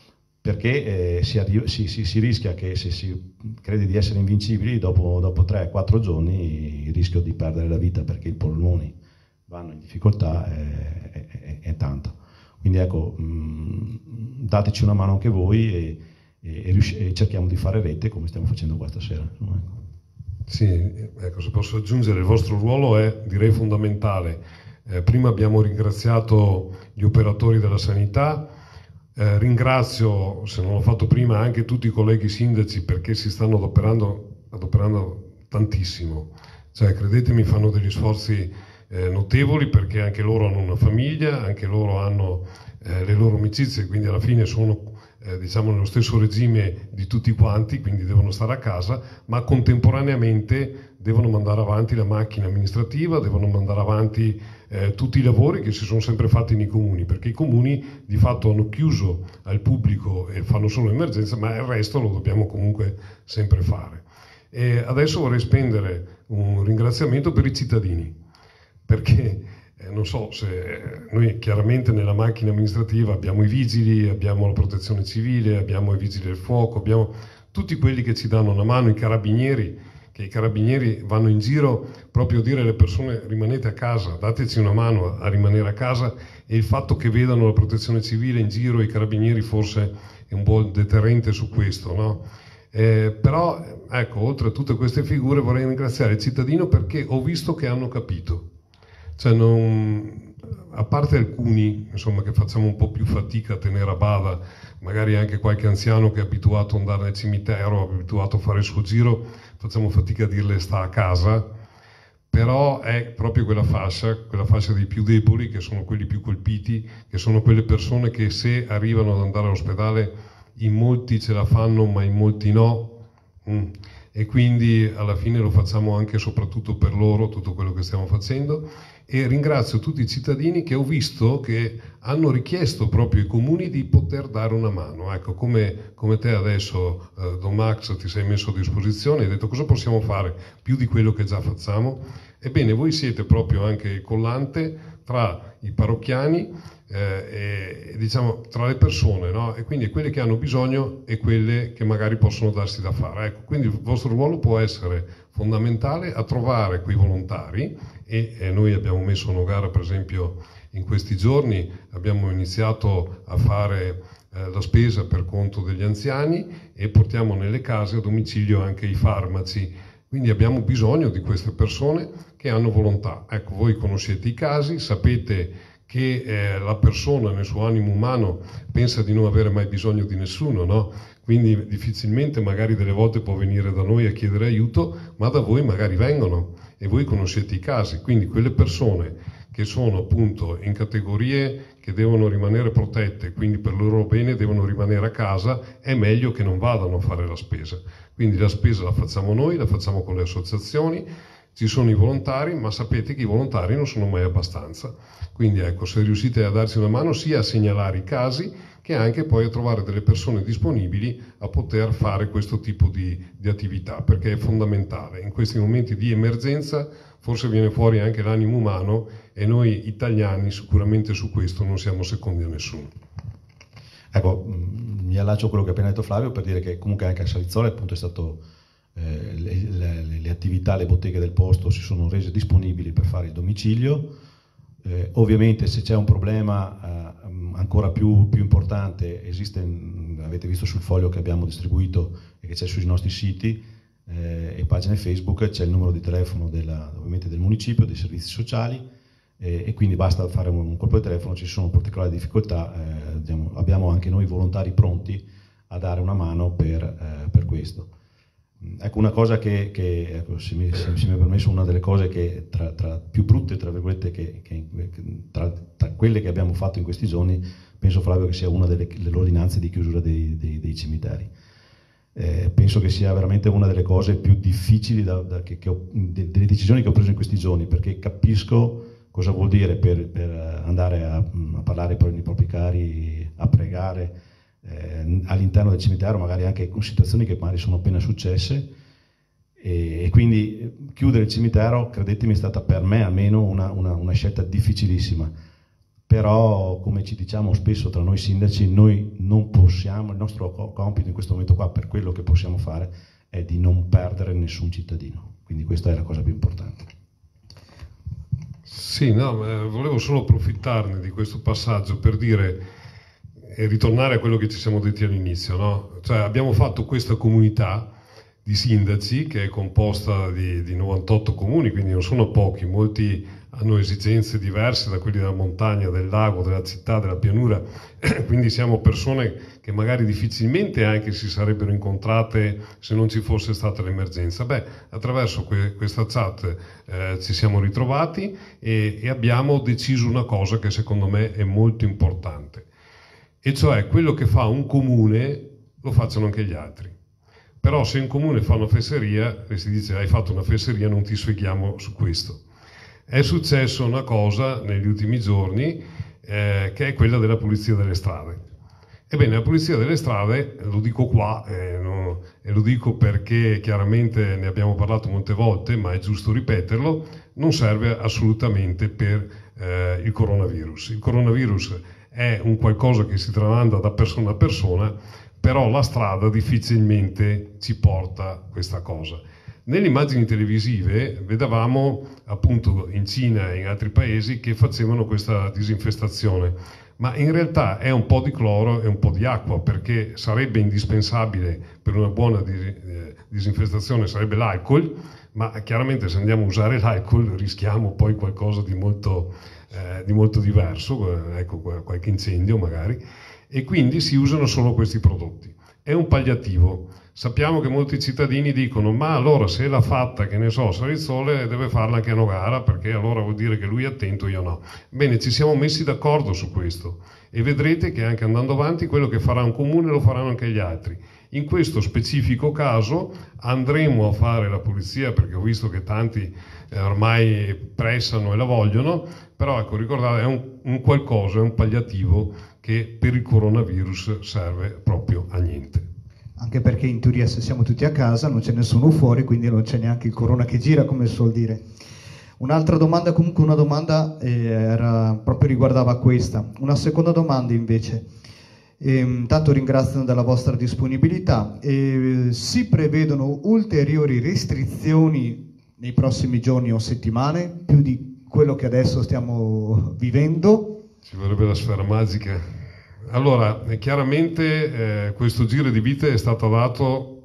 Perché eh, si, arriva, si, si, si rischia che se si crede di essere invincibili, dopo, dopo tre quattro giorni il rischio di perdere la vita perché i polmoni vanno in difficoltà è, è, è, è tanto. Quindi ecco, mh, dateci una mano anche voi e, e, e, riusci- e cerchiamo di fare rete come stiamo facendo qua stasera. Ecco. Sì, ecco, se posso aggiungere, il vostro ruolo è, direi, fondamentale. Eh, prima abbiamo ringraziato gli operatori della sanità. Eh, ringrazio, se non l'ho fatto prima, anche tutti i colleghi sindaci perché si stanno adoperando, adoperando tantissimo. Cioè, credetemi, fanno degli sforzi eh, notevoli perché anche loro hanno una famiglia, anche loro hanno eh, le loro amicizie, quindi alla fine sono eh, diciamo nello stesso regime di tutti quanti, quindi devono stare a casa, ma contemporaneamente devono mandare avanti la macchina amministrativa, devono mandare avanti eh, tutti i lavori che si sono sempre fatti nei comuni, perché i comuni di fatto hanno chiuso al pubblico e fanno solo emergenza, ma il resto lo dobbiamo comunque sempre fare. E adesso vorrei spendere un ringraziamento per i cittadini, perché eh, non so se noi chiaramente nella macchina amministrativa abbiamo i vigili, abbiamo la protezione civile, abbiamo i vigili del fuoco, abbiamo tutti quelli che ci danno una mano, i carabinieri, che i carabinieri vanno in giro proprio a dire alle persone rimanete a casa, dateci una mano a rimanere a casa, e il fatto che vedano la protezione civile in giro, i carabinieri, forse è un buon deterrente su questo, no? Eh, però ecco, oltre a tutte queste figure vorrei ringraziare il cittadino perché ho visto che hanno capito, cioè non, a parte alcuni insomma che facciamo un po' più fatica a tenere a bada, magari anche qualche anziano che è abituato ad andare nel cimitero, è abituato a fare il suo giro, facciamo fatica a dirle sta a casa, però è proprio quella fascia, quella fascia dei più deboli, che sono quelli più colpiti, che sono quelle persone che se arrivano ad andare all'ospedale in molti ce la fanno ma in molti no, mm. e quindi alla fine lo facciamo anche e soprattutto per loro tutto quello che stiamo facendo. E ringrazio tutti i cittadini che ho visto che hanno richiesto proprio ai comuni di poter dare una mano, ecco, come, come te adesso eh, Don Max ti sei messo a disposizione e hai detto cosa possiamo fare più di quello che già facciamo. Ebbene, voi siete proprio anche il collante tra i parrocchiani eh, e diciamo tra le persone, no? E quindi quelle che hanno bisogno e quelle che magari possono darsi da fare, ecco, quindi il vostro ruolo può essere fondamentale a trovare quei volontari e eh, noi abbiamo messo una gara, per esempio in questi giorni abbiamo iniziato a fare eh, la spesa per conto degli anziani e portiamo nelle case a domicilio anche i farmaci, quindi abbiamo bisogno di queste persone che hanno volontà. Ecco, voi conoscete i casi, sapete che eh, la persona nel suo animo umano pensa di non avere mai bisogno di nessuno, no? Quindi difficilmente magari delle volte può venire da noi a chiedere aiuto, ma da voi magari vengono e voi conoscete i casi, quindi quelle persone che sono appunto in categorie che devono rimanere protette, quindi per il loro bene devono rimanere a casa, è meglio che non vadano a fare la spesa. Quindi la spesa la facciamo noi, la facciamo con le associazioni, ci sono i volontari, ma sapete che i volontari non sono mai abbastanza. Quindi ecco, se riuscite a darci una mano sia a segnalare i casi che anche poi a trovare delle persone disponibili a poter fare questo tipo di, di attività, perché è fondamentale. In questi momenti di emergenza forse viene fuori anche l'animo umano e noi italiani sicuramente su questo non siamo secondi a nessuno. Ecco, mi allaccio a quello che ha appena detto Flavio per dire che comunque anche a Salizzole appunto è stato eh, le, le, le attività, le botteghe del posto si sono rese disponibili per fare il domicilio. Eh, ovviamente se c'è un problema eh, ancora più, più importante, esiste, avete visto sul foglio che abbiamo distribuito e che c'è sui nostri siti eh, e pagine Facebook, c'è il numero di telefono della, ovviamente del municipio, dei servizi sociali eh, e quindi basta fare un, un colpo di telefono, ci sono particolari difficoltà, eh, diciamo, abbiamo anche noi volontari pronti a dare una mano per, eh, per questo. Ecco, una cosa che, che ecco, se, mi, se mi è permesso, una delle cose che tra, tra più brutte, tra virgolette, che, che, tra, tra quelle che abbiamo fatto in questi giorni, penso, Flavio, che sia una delle, delle ordinanze di chiusura dei, dei, dei cimiteri. Eh, penso che sia veramente una delle cose più difficili da, da, che, che ho, de, delle decisioni che ho preso in questi giorni, perché capisco cosa vuol dire per, per andare a, a parlare con i propri cari, a pregare eh, all'interno del cimitero, magari anche con situazioni che magari sono appena successe, e, e quindi chiudere il cimitero, credetemi, è stata per me almeno una, una, una scelta difficilissima. Però, come ci diciamo spesso tra noi sindaci, noi non possiamo, il nostro compito in questo momento qua, per quello che possiamo fare, è di non perdere nessun cittadino. Quindi questa è la cosa più importante. Sì, no, eh, volevo solo approfittarne di questo passaggio per dire e ritornare a quello che ci siamo detti all'inizio, no? Cioè, abbiamo fatto questa comunità di sindaci che è composta di, di novantotto comuni, quindi non sono pochi, molti hanno esigenze diverse da quelli della montagna, del lago, della città, della pianura, quindi siamo persone che magari difficilmente anche si sarebbero incontrate se non ci fosse stata l'emergenza. Beh, attraverso que questa chat eh, ci siamo ritrovati e, e abbiamo deciso una cosa che secondo me è molto importante, e cioè quello che fa un comune lo facciano anche gli altri. Però se un comune fa una fesseria e si dice hai fatto una fesseria, non ti sfreghiamo su questo. È successo una cosa negli ultimi giorni eh, che è quella della pulizia delle strade. Ebbene, la pulizia delle strade, lo dico qua eh, no, e lo dico perché chiaramente ne abbiamo parlato molte volte, ma è giusto ripeterlo, non serve assolutamente per eh, il coronavirus. Il coronavirus è un qualcosa che si tramanda da persona a persona, però la strada difficilmente ci porta questa cosa. Nelle immagini televisive vedevamo appunto in Cina e in altri paesi che facevano questa disinfestazione, ma in realtà è un po' di cloro e un po' di acqua, perché sarebbe indispensabile per una buona disinfestazione sarebbe l'alcol, ma chiaramente se andiamo a usare l'alcol rischiamo poi qualcosa di molto, eh, di molto diverso, ecco, qualche incendio magari, e quindi si usano solo questi prodotti. È un palliativo. Sappiamo che molti cittadini dicono ma allora se l'ha fatta, che ne so, Sarizzole, deve farla anche a Nogara, perché allora vuol dire che lui è attento, io no. Bene, ci siamo messi d'accordo su questo e vedrete che anche andando avanti quello che farà un comune lo faranno anche gli altri. In questo specifico caso andremo a fare la pulizia, perché ho visto che tanti eh, ormai pressano e la vogliono, però ecco, ricordate, è un, un qualcosa, è un palliativo che per il coronavirus serve proprio a niente. Anche perché in teoria se siamo tutti a casa non c'è nessuno fuori, quindi non c'è neanche il corona che gira, come si suol dire. Un'altra domanda, comunque una domanda eh, era, proprio riguardava questa. Una seconda domanda invece, eh, tanto ringrazio della vostra disponibilità. Eh, si prevedono ulteriori restrizioni nei prossimi giorni o settimane, più di quello che adesso stiamo vivendo? Ci vorrebbe la sfera magica. Allora, chiaramente eh, questo giro di vite è stato dato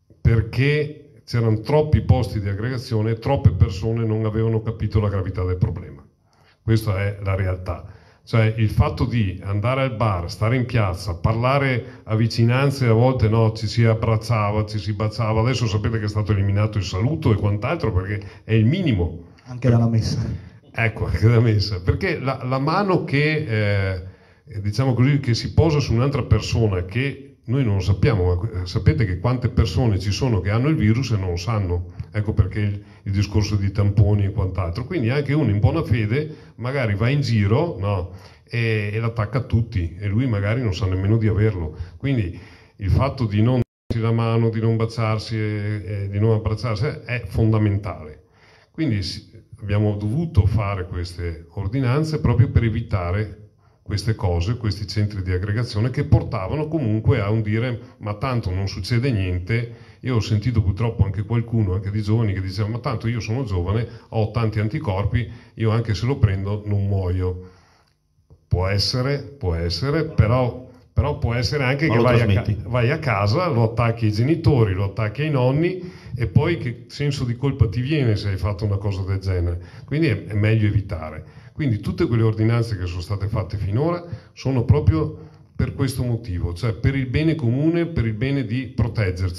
perché c'erano troppi posti di aggregazione e troppe persone non avevano capito la gravità del problema. Questa è la realtà. Cioè il fatto di andare al bar, stare in piazza, parlare a vicinanze, a volte no, ci si abbracciava, ci si baciava, adesso sapete che è stato eliminato il saluto e quant'altro perché è il minimo. Anche dalla messa. Ecco, anche dalla messa. Perché la, la mano che... Eh, diciamo così, che si posa su un'altra persona che noi non lo sappiamo, ma sapete che quante persone ci sono che hanno il virus e non lo sanno, ecco perché il, il discorso di tamponi e quant'altro, quindi anche uno in buona fede magari va in giro, no, e, e l'attacca a tutti e lui magari non sa nemmeno di averlo, quindi il fatto di non darsi la mano, di non baciarsi e, e di non abbracciarsi è fondamentale, quindi abbiamo dovuto fare queste ordinanze proprio per evitare queste cose, questi centri di aggregazione che portavano comunque a un dire ma tanto non succede niente. Io ho sentito purtroppo anche qualcuno, anche di giovani, che diceva ma tanto io sono giovane, ho tanti anticorpi, io anche se lo prendo non muoio. Può essere, può essere, però, però può essere anche ma che vai a, vai a casa, lo attacchi ai genitori, lo attacchi ai nonni e poi che senso di colpa ti viene se hai fatto una cosa del genere? Quindi è, è meglio evitare. Quindi tutte quelle ordinanze che sono state fatte finora sono proprio per questo motivo, cioè per il bene comune, per il bene di proteggersi.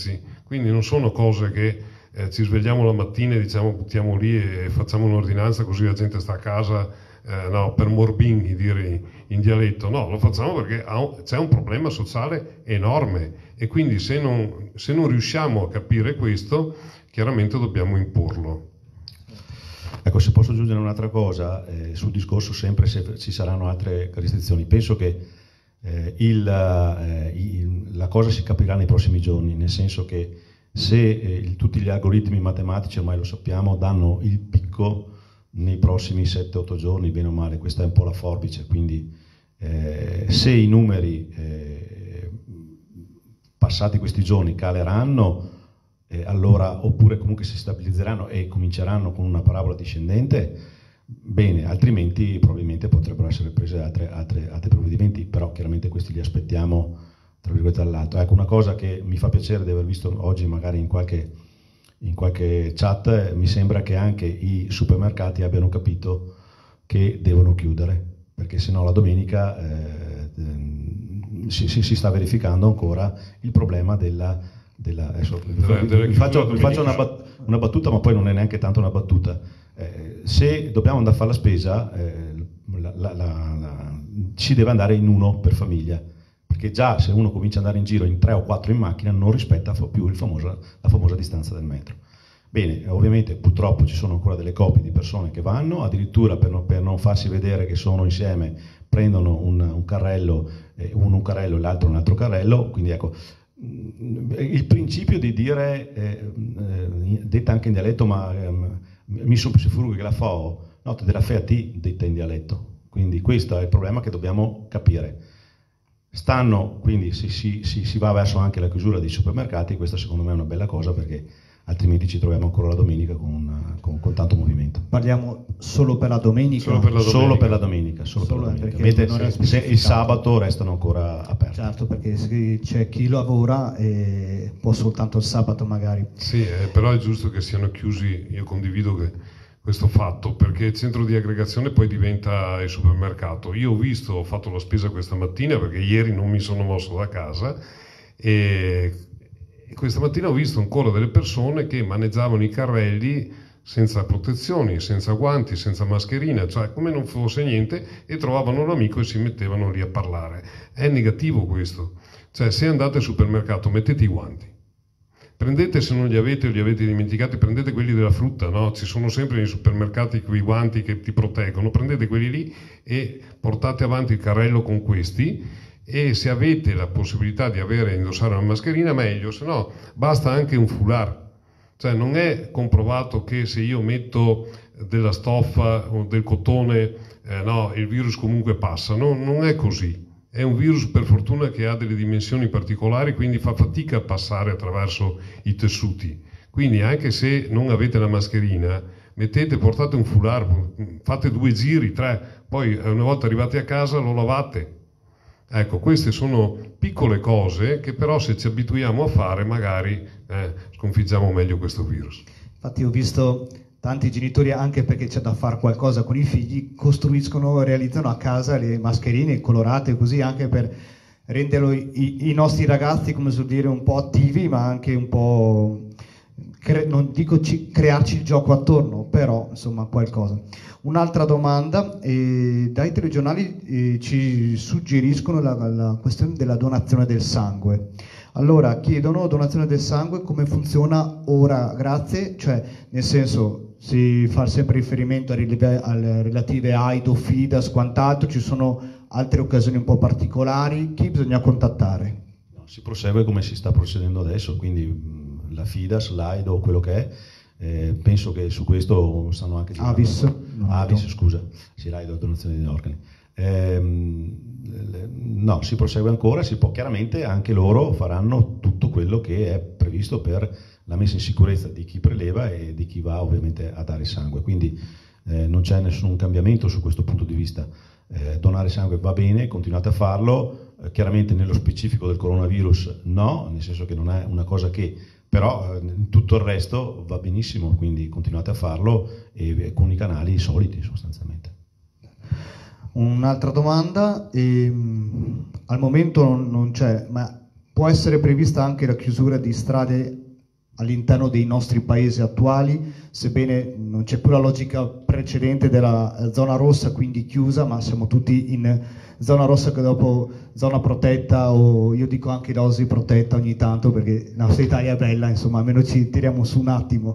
Quindi non sono cose che eh, ci svegliamo la mattina e diciamo buttiamo lì e facciamo un'ordinanza così la gente sta a casa, eh, no, per morbinghi, dire in dialetto. No, lo facciamo perché c'è un problema sociale enorme e quindi se non, se non riusciamo a capire questo, chiaramente dobbiamo imporlo. Ecco, se posso aggiungere un'altra cosa eh, sul discorso, sempre se ci saranno altre restrizioni, penso che eh, il, eh, il, la cosa si capirà nei prossimi giorni, nel senso che se eh, il, tutti gli algoritmi matematici, ormai lo sappiamo, danno il picco nei prossimi sette otto giorni, bene o male, questa è un po' la forbice, quindi eh, se i numeri eh, passati questi giorni caleranno, Eh, allora, oppure comunque si stabilizzeranno e cominceranno con una parabola discendente, bene, altrimenti probabilmente potrebbero essere prese altre, altre, altri provvedimenti, però chiaramente questi li aspettiamo tra virgolette dall'alto. Ecco, una cosa che mi fa piacere di aver visto oggi magari in qualche, in qualche chat, eh, mi sembra che anche i supermercati abbiano capito che devono chiudere, perché sennò la domenica eh, si, si, si sta verificando ancora il problema della Della, adesso, della, della vi faccio, vi faccio una, bat, una battuta, ma poi non è neanche tanto una battuta. Eh, se dobbiamo andare a fare la spesa, eh, la, la, la, la, ci deve andare in uno per famiglia, perché già se uno comincia ad andare in giro in tre o quattro in macchina non rispetta più il famosa, la famosa distanza del metro. Bene, ovviamente purtroppo ci sono ancora delle coppie di persone che vanno, addirittura per non, per non farsi vedere che sono insieme prendono un, un carrello, eh, uno un carrello e l'altro un altro carrello, quindi ecco, il principio di dire, eh, eh, detta anche in dialetto, ma eh, mi sono sicuro che la fa, no, della fe a ti, detta in dialetto. Quindi questo è il problema che dobbiamo capire. Stanno, quindi si, si, si, si va verso anche la chiusura dei supermercati, questa secondo me è una bella cosa perché altrimenti ci troviamo ancora la domenica con, con, con tanto movimento. Parliamo solo per la domenica? Solo per la domenica. Solo per la domenica, solo solo per la domenica. Mentre se il sabato restano ancora aperti. Certo, perché c'è chi lavora e può soltanto il sabato magari. Sì, eh, però è giusto che siano chiusi, io condivido che questo fatto, perché il centro di aggregazione poi diventa il supermercato. Io ho visto, ho fatto la spesa questa mattina perché ieri non mi sono mosso da casa e questa mattina ho visto ancora delle persone che maneggiavano i carrelli senza protezioni, senza guanti, senza mascherina, cioè come non fosse niente, e trovavano l'amico e si mettevano lì a parlare. È negativo questo. Cioè, se andate al supermercato mettete i guanti. Prendete, se non li avete o li avete dimenticati, prendete quelli della frutta, no? Ci sono sempre nei supermercati quei guanti che ti proteggono, prendete quelli lì e portate avanti il carrello con questi. E se avete la possibilità di avere indossare una mascherina meglio, se no basta anche un foulard. Cioè non è comprovato che se io metto della stoffa o del cotone eh, no, il virus comunque passa, no, non è così. È un virus per fortuna che ha delle dimensioni particolari, quindi fa fatica a passare attraverso i tessuti. Quindi anche se non avete la mascherina, mettete, portate un foulard, fate due giri, tre, poi una volta arrivati a casa lo lavate. Ecco, queste sono piccole cose che però se ci abituiamo a fare magari eh, sconfiggiamo meglio questo virus. Infatti ho visto tanti genitori, anche perché c'è da fare qualcosa con i figli, costruiscono, realizzano a casa le mascherine colorate così anche per renderlo i, i nostri ragazzi, come so dire, un po' attivi, ma anche un po', cre- non dico ci, crearci il gioco attorno, però insomma qualcosa. Un'altra domanda, eh, dai telegiornali eh, ci suggeriscono la, la questione della donazione del sangue. Allora chiedono donazione del sangue, come funziona ora, grazie, cioè nel senso si fa sempre riferimento alle relative AIDO, FIDAS, quant'altro, ci sono altre occasioni un po' particolari, chi bisogna contattare? No, si prosegue come si sta procedendo adesso, quindi mh, la FIDAS, l'AIDO, quello che è, eh, penso che su questo stanno anche girando. Avis, no, Avis, scusa, sì, l'AIDO, donazione di organi. Ehm, no, si prosegue ancora, si può, chiaramente anche loro faranno tutto quello che è previsto per la messa in sicurezza di chi preleva e di chi va ovviamente a dare sangue, quindi eh, non c'è nessun cambiamento su questo punto di vista. Eh, donare sangue va bene, continuate a farlo, eh, chiaramente nello specifico del coronavirus no, nel senso che non è una cosa che, però eh, tutto il resto va benissimo, quindi continuate a farlo e, e con i canali soliti sostanzialmente. Un'altra domanda, ehm, al momento non, non c'è, ma può essere prevista anche la chiusura di strade all'interno dei nostri paesi attuali, sebbene non c'è più la logica precedente della zona rossa, quindi chiusa, ma siamo tutti in zona rossa, che dopo zona protetta, o io dico anche dosi protetta ogni tanto, perché la nostra Italia è bella, insomma, almeno ci tiriamo su un attimo.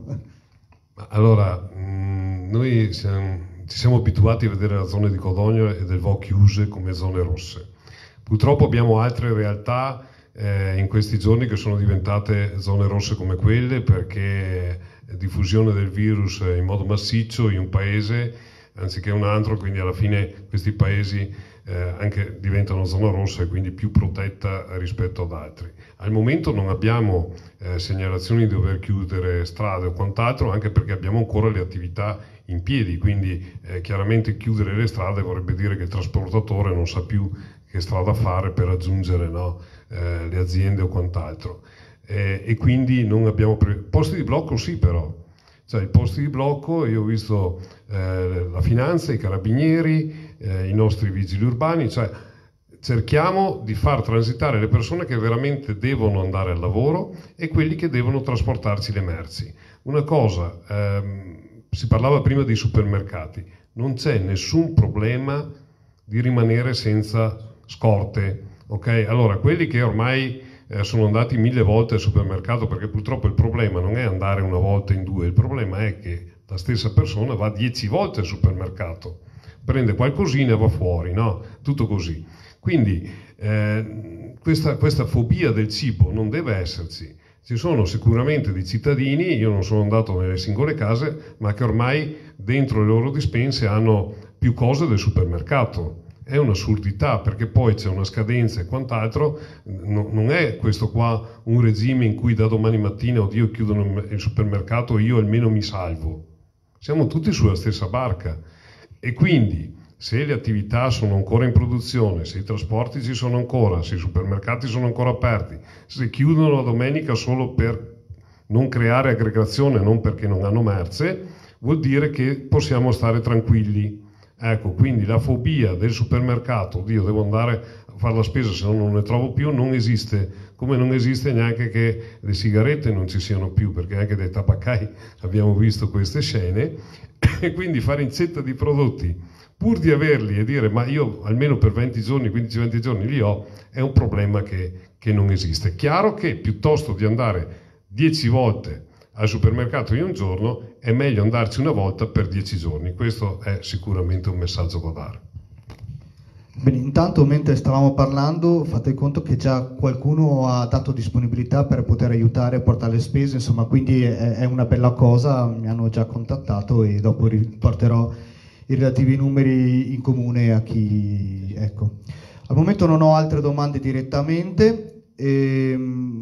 Allora, mh, noi siamo, ci siamo abituati a vedere la zona di Codogno e del Vo chiuse come zone rosse. Purtroppo abbiamo altre realtà eh, in questi giorni che sono diventate zone rosse come quelle, perché diffusione del virus in modo massiccio in un paese anziché un altro, quindi alla fine questi paesi eh, anche diventano zona rossa e quindi più protetta rispetto ad altri. Al momento non abbiamo eh, segnalazioni di dover chiudere strade o quant'altro, anche perché abbiamo ancora le attività in piedi, quindi eh, chiaramente chiudere le strade vorrebbe dire che il trasportatore non sa più che strada fare per raggiungere, no, eh, le aziende o quant'altro. Eh, e quindi non abbiamo pre- posti di blocco, sì, però. Cioè, i posti di blocco, io ho visto eh, la finanza, i carabinieri, eh, i nostri vigili urbani, cioè cerchiamo di far transitare le persone che veramente devono andare al lavoro e quelli che devono trasportarci le merci. Una cosa, ehm, si parlava prima dei supermercati, non c'è nessun problema di rimanere senza scorte, ok? Allora, quelli che ormai eh, sono andati mille volte al supermercato, perché purtroppo il problema non è andare una volta in due, il problema è che la stessa persona va dieci volte al supermercato, prende qualcosina e va fuori, no? Tutto così. Quindi eh, questa, questa fobia del cibo non deve esserci. Ci sono sicuramente dei cittadini, io non sono andato nelle singole case, ma che ormai dentro le loro dispense hanno più cose del supermercato. È un'assurdità, perché poi c'è una scadenza e quant'altro. No, non è questo qua un regime in cui da domani mattina, oddio, chiudono il supermercato, io almeno mi salvo. Siamo tutti sulla stessa barca. E quindi, se le attività sono ancora in produzione, se i trasporti ci sono ancora, se i supermercati sono ancora aperti, se chiudono la domenica solo per non creare aggregazione, non perché non hanno merce, vuol dire che possiamo stare tranquilli. Ecco, quindi la fobia del supermercato, oddio, devo andare a fare la spesa se no non ne trovo più, non esiste, come non esiste neanche che le sigarette non ci siano più, perché anche dai tabaccai abbiamo visto queste scene, e quindi fare incetta di prodotti pur di averli e dire ma io almeno per venti giorni, quindici venti giorni li ho, è un problema che, che non esiste. Chiaro che piuttosto di andare dieci volte al supermercato in un giorno è meglio andarci una volta per dieci giorni. Questo è sicuramente un messaggio da dare. Bene, intanto mentre stavamo parlando fate conto che già qualcuno ha dato disponibilità per poter aiutare a portare le spese, insomma, quindi è, è una bella cosa, mi hanno già contattato e dopo riporterò i relativi numeri in comune a chi, ecco. Al momento non ho altre domande direttamente, e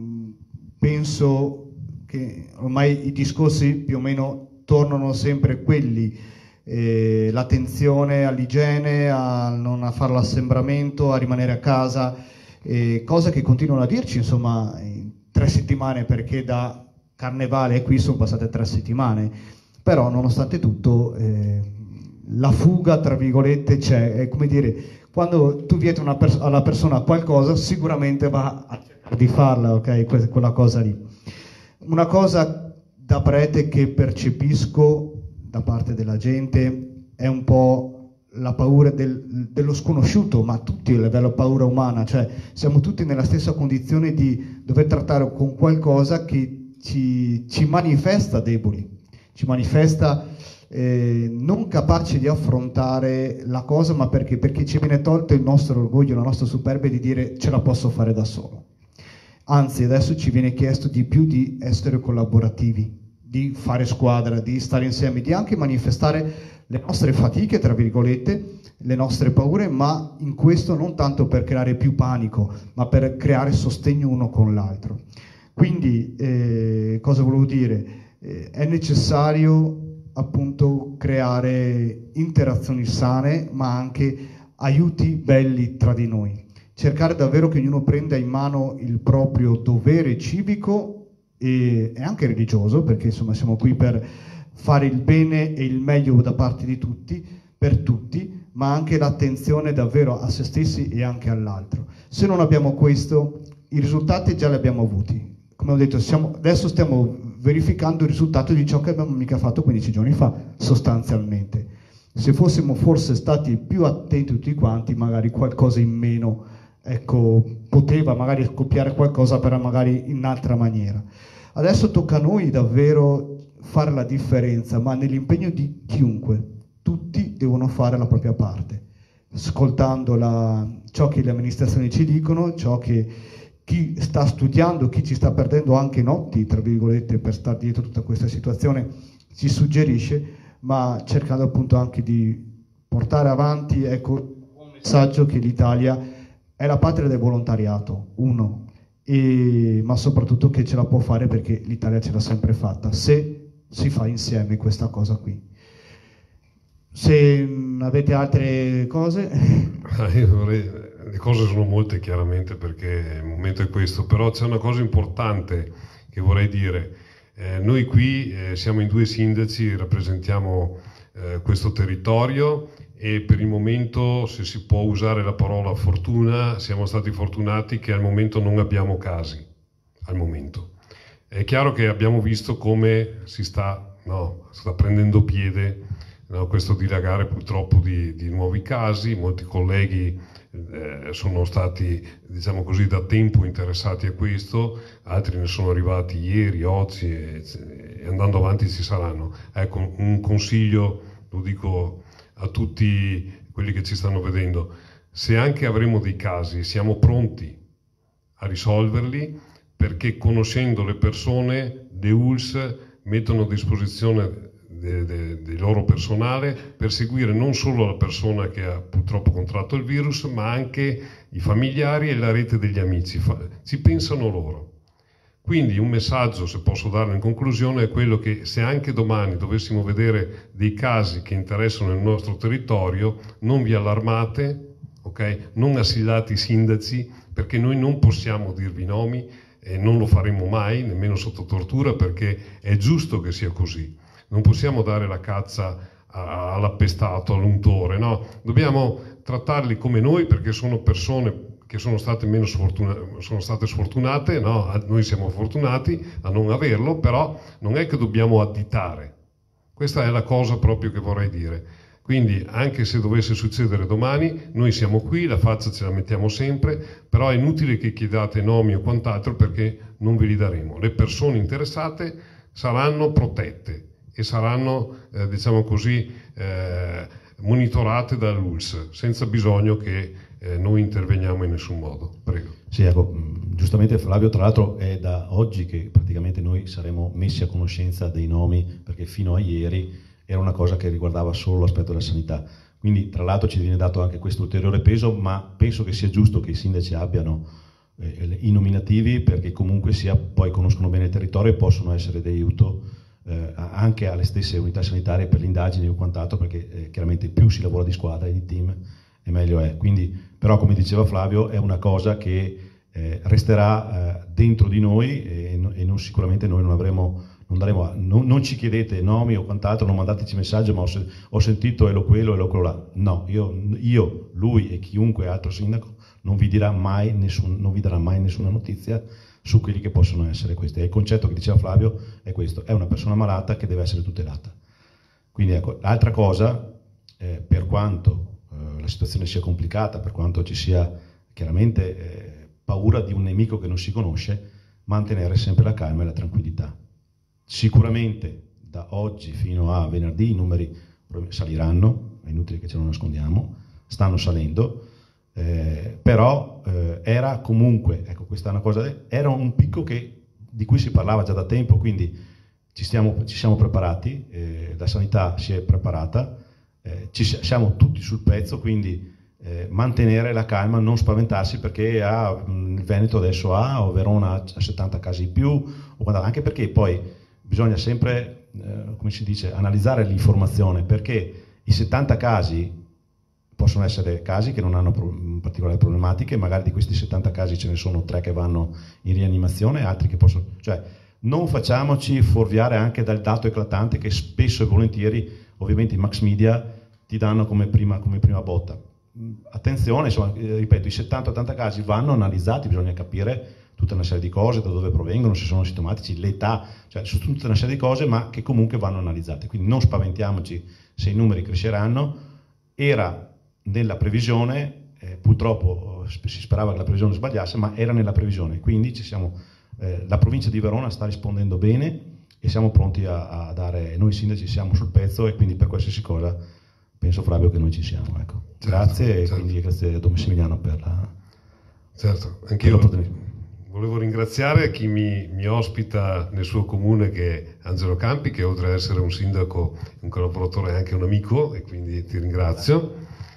penso che ormai i discorsi più o meno tornano sempre quelli, eh, l'attenzione all'igiene, a non a fare l'assembramento, a rimanere a casa, eh, cosa che continuano a dirci, insomma, in tre settimane, perché da Carnevale a qui sono passate tre settimane, però nonostante tutto eh, la fuga, tra virgolette, c'è. È come dire, quando tu vieti una pers- alla persona qualcosa, sicuramente va a cercare di farla, ok? Que- quella cosa lì. Una cosa da prete che percepisco da parte della gente è un po' la paura del, dello sconosciuto, ma tutti a livello paura umana, cioè siamo tutti nella stessa condizione di dover trattare con qualcosa che ci, ci manifesta deboli, ci manifesta eh, non capaci di affrontare la cosa, ma perché? Perché ci viene tolto il nostro orgoglio, la nostra superbia di dire ce la posso fare da solo. Anzi, adesso ci viene chiesto di più di essere collaborativi, di fare squadra, di stare insieme, di anche manifestare le nostre fatiche, tra virgolette, le nostre paure, ma in questo non tanto per creare più panico, ma per creare sostegno uno con l'altro. Quindi, eh, cosa volevo dire? Eh, è necessario appunto creare interazioni sane, ma anche aiuti belli tra di noi. Cercare davvero che ognuno prenda in mano il proprio dovere civico e, e anche religioso, perché insomma siamo qui per fare il bene e il meglio da parte di tutti, per tutti, ma anche l'attenzione davvero a se stessi e anche all'altro. Se non abbiamo questo, i risultati già li abbiamo avuti. Come ho detto, siamo, adesso stiamo verificando il risultato di ciò che abbiamo mica fatto quindici giorni fa, sostanzialmente. Se fossimo forse stati più attenti tutti quanti, magari qualcosa in meno, ecco, poteva magari scoppiare qualcosa, però magari in un'altra maniera. Adesso tocca a noi davvero fare la differenza, ma nell'impegno di chiunque. Tutti devono fare la propria parte, ascoltando la, ciò che le amministrazioni ci dicono, ciò che chi sta studiando, chi ci sta perdendo anche notti, tra virgolette, per stare dietro tutta questa situazione, ci suggerisce, ma cercando appunto anche di portare avanti, ecco, un messaggio che l'Italia è la patria del volontariato, uno, e, ma soprattutto che ce la può fare perché l'Italia ce l'ha sempre fatta, se si fa insieme questa cosa qui. Se avete altre cose... Io vorrei, le cose sono molte chiaramente perché il momento è questo, però c'è una cosa importante che vorrei dire. Eh, noi qui eh, siamo in due sindaci, rappresentiamo eh, questo territorio e per il momento, se si può usare la parola fortuna, siamo stati fortunati che al momento non abbiamo casi, al momento. È chiaro che abbiamo visto come si sta, no, sta prendendo piede, no, questo dilagare purtroppo di, di nuovi casi. Molti colleghi eh, sono stati, diciamo così, da tempo interessati a questo, altri ne sono arrivati ieri, oggi e, e andando avanti ci saranno. Ecco, un consiglio, lo dico a tutti quelli che ci stanno vedendo: se anche avremo dei casi, siamo pronti a risolverli, perché conoscendo le persone, le U L S mettono a disposizione del loro personale per seguire non solo la persona che ha purtroppo contratto il virus, ma anche i familiari e la rete degli amici. Ci pensano loro. Quindi un messaggio, se posso darlo in conclusione, è quello che se anche domani dovessimo vedere dei casi che interessano il nostro territorio, non vi allarmate, ok? Non assillate i sindaci, perché noi non possiamo dirvi nomi e non lo faremo mai, nemmeno sotto tortura, perché è giusto che sia così. Non possiamo dare la cazza all'appestato, all'untore, no? Dobbiamo trattarli come noi, perché sono persone che sono state meno sfortunate, sono state sfortunate, no? Noi siamo fortunati a non averlo, però non è che dobbiamo additare. Questa è la cosa proprio che vorrei dire. Quindi anche se dovesse succedere domani, noi siamo qui, la faccia ce la mettiamo sempre, però è inutile che chiedate nomi o quant'altro, perché non ve li daremo. Le persone interessate saranno protette e saranno, eh, diciamo così, eh, monitorate dall'U L S, senza bisogno che eh, noi interveniamo in nessun modo. Prego. Sì, ecco, giustamente Flavio, tra l'altro è da oggi che praticamente noi saremo messi a conoscenza dei nomi, perché fino a ieri era una cosa che riguardava solo l'aspetto della sanità. Quindi tra l'altro ci viene dato anche questo ulteriore peso, ma penso che sia giusto che i sindaci abbiano eh, i nominativi, perché comunque sia poi conoscono bene il territorio e possono essere di aiuto Eh, anche alle stesse unità sanitarie per le indagini o quant'altro, perché eh, chiaramente più si lavora di squadra e di team e meglio è. Quindi, però, come diceva Flavio, è una cosa che eh, resterà eh, dentro di noi e, e non, sicuramente noi non avremo, non, daremo a, non, non ci chiedete nomi o quant'altro, non mandateci messaggio, ma ho, ho sentito e lo quello e lo quello là. No, io, io, lui e chiunque altro sindaco non vi dirà mai nessun, non vi darà mai nessuna notizia su quelli che possono essere questi. E il concetto che diceva Flavio è questo: è una persona malata che deve essere tutelata. Quindi ecco, l'altra cosa, eh, per quanto eh, la situazione sia complicata, per quanto ci sia chiaramente eh, paura di un nemico che non si conosce, mantenere sempre la calma e la tranquillità. Sicuramente da oggi fino a venerdì i numeri saliranno, è inutile che ce lo nascondiamo, stanno salendo. Eh, però eh, era comunque, ecco, questa è una cosa, era un picco che, di cui si parlava già da tempo, quindi ci, stiamo, ci siamo preparati, eh, la sanità si è preparata, eh, ci siamo tutti sul pezzo, quindi eh, mantenere la calma, non spaventarsi perché ah, il Veneto adesso ha, o Verona ha settanta casi in più, o anche perché poi bisogna sempre, eh, come si dice, analizzare l'informazione, perché i settanta casi possono essere casi che non hanno particolari problematiche, magari di questi settanta casi ce ne sono tre che vanno in rianimazione, altri che possono... Cioè, non facciamoci fuorviare anche dal dato eclatante che spesso e volentieri, ovviamente i mass media ti danno come prima, come prima botta. Attenzione, insomma, ripeto, i settanta ottanta casi vanno analizzati, bisogna capire tutta una serie di cose, da dove provengono, se sono sintomatici, l'età, cioè su tutta una serie di cose, ma che comunque vanno analizzate. Quindi non spaventiamoci se i numeri cresceranno. Era nella previsione, eh, purtroppo si sperava che la previsione sbagliasse, ma era nella previsione, quindi ci siamo, eh, la provincia di Verona sta rispondendo bene e siamo pronti a, a dare, noi sindaci siamo sul pezzo e quindi per qualsiasi cosa penso, Flavio, che noi ci siamo. Ecco. Certo, grazie certo. E quindi grazie a Don Massimiliano per la certo, anch'io volevo ringraziare chi mi, mi ospita nel suo comune, che è Angelo Campi, che oltre ad essere un sindaco, un collaboratore è anche un amico, e quindi ti ringrazio.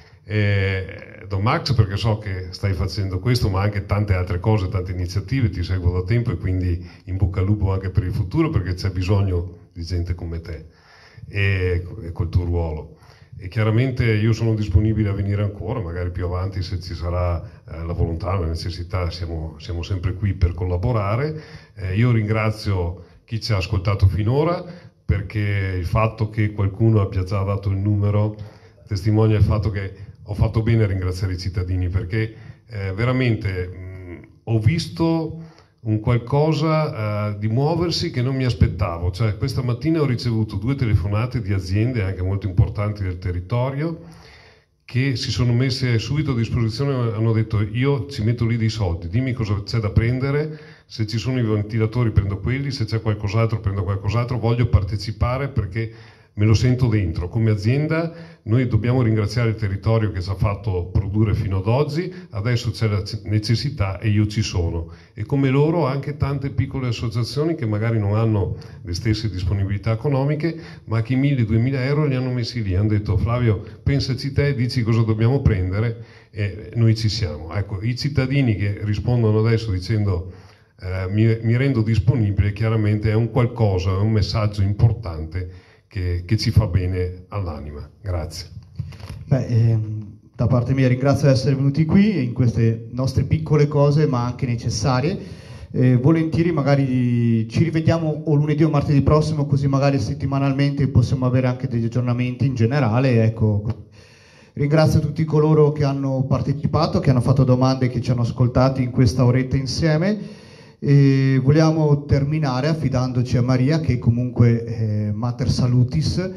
E Don Max, perché so che stai facendo questo, ma anche tante altre cose, tante iniziative, ti seguo da tempo e quindi in bocca al lupo anche per il futuro, perché c'è bisogno di gente come te e, e col tuo ruolo. E chiaramente io sono disponibile a venire ancora, magari più avanti se ci sarà eh, la volontà, la necessità, siamo, siamo sempre qui per collaborare. Eh, io ringrazio chi ci ha ascoltato finora, perché il fatto che qualcuno abbia già dato il numero testimonia il fatto che ho fatto bene a ringraziare i cittadini, perché eh, veramente mh, ho visto un qualcosa uh, di muoversi che non mi aspettavo. Cioè, questa mattina ho ricevuto due telefonate di aziende anche molto importanti del territorio che si sono messe subito a disposizione e hanno detto: io ci metto lì dei soldi, dimmi cosa c'è da prendere, se ci sono i ventilatori prendo quelli, se c'è qualcos'altro prendo qualcos'altro, voglio partecipare perché me lo sento dentro. Come azienda noi dobbiamo ringraziare il territorio che ci ha fatto produrre fino ad oggi, adesso c'è la necessità e io ci sono. E come loro anche tante piccole associazioni che magari non hanno le stesse disponibilità economiche, ma che mille, duemila euro li hanno messi lì, hanno detto: Flavio, pensaci te, dici cosa dobbiamo prendere e noi ci siamo. Ecco, i cittadini che rispondono adesso dicendo eh, mi, mi rendo disponibile, chiaramente è un qualcosa, è un messaggio importante Che, che ci fa bene all'anima. Grazie. Beh, eh, da parte mia ringrazio di essere venuti qui in queste nostre piccole cose, ma anche necessarie. Eh, volentieri magari ci rivediamo o lunedì o martedì prossimo, così magari settimanalmente possiamo avere anche degli aggiornamenti in generale. Ecco. Ringrazio tutti coloro che hanno partecipato, che hanno fatto domande, che ci hanno ascoltati in questa oretta insieme. E vogliamo terminare affidandoci a Maria, che comunque è Mater Salutis,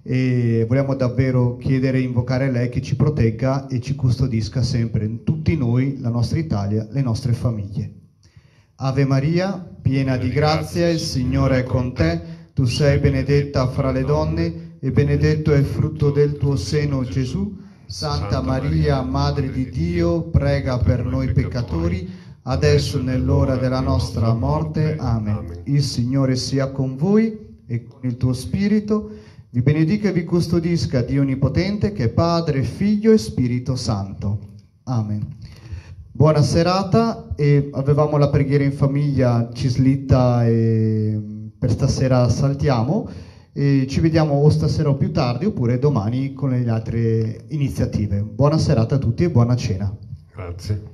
e vogliamo davvero chiedere e invocare lei che ci protegga e ci custodisca sempre, tutti noi, la nostra Italia, le nostre famiglie. Ave Maria, piena di grazia, il Signore è con te, tu sei benedetta fra le donne e benedetto è il frutto del tuo seno, Gesù. Santa Maria, Madre di Dio, prega per noi peccatori, adesso nell'ora della nostra morte. Amen. Il Signore sia con voi e con il tuo spirito. Vi benedica e vi custodisca Dio Onnipotente, che è Padre, Figlio e Spirito Santo. Amen. Buona serata, e avevamo la preghiera in famiglia, ci slitta e per stasera saltiamo, e ci vediamo o stasera o più tardi oppure domani con le altre iniziative. Buona serata a tutti e buona cena. Grazie.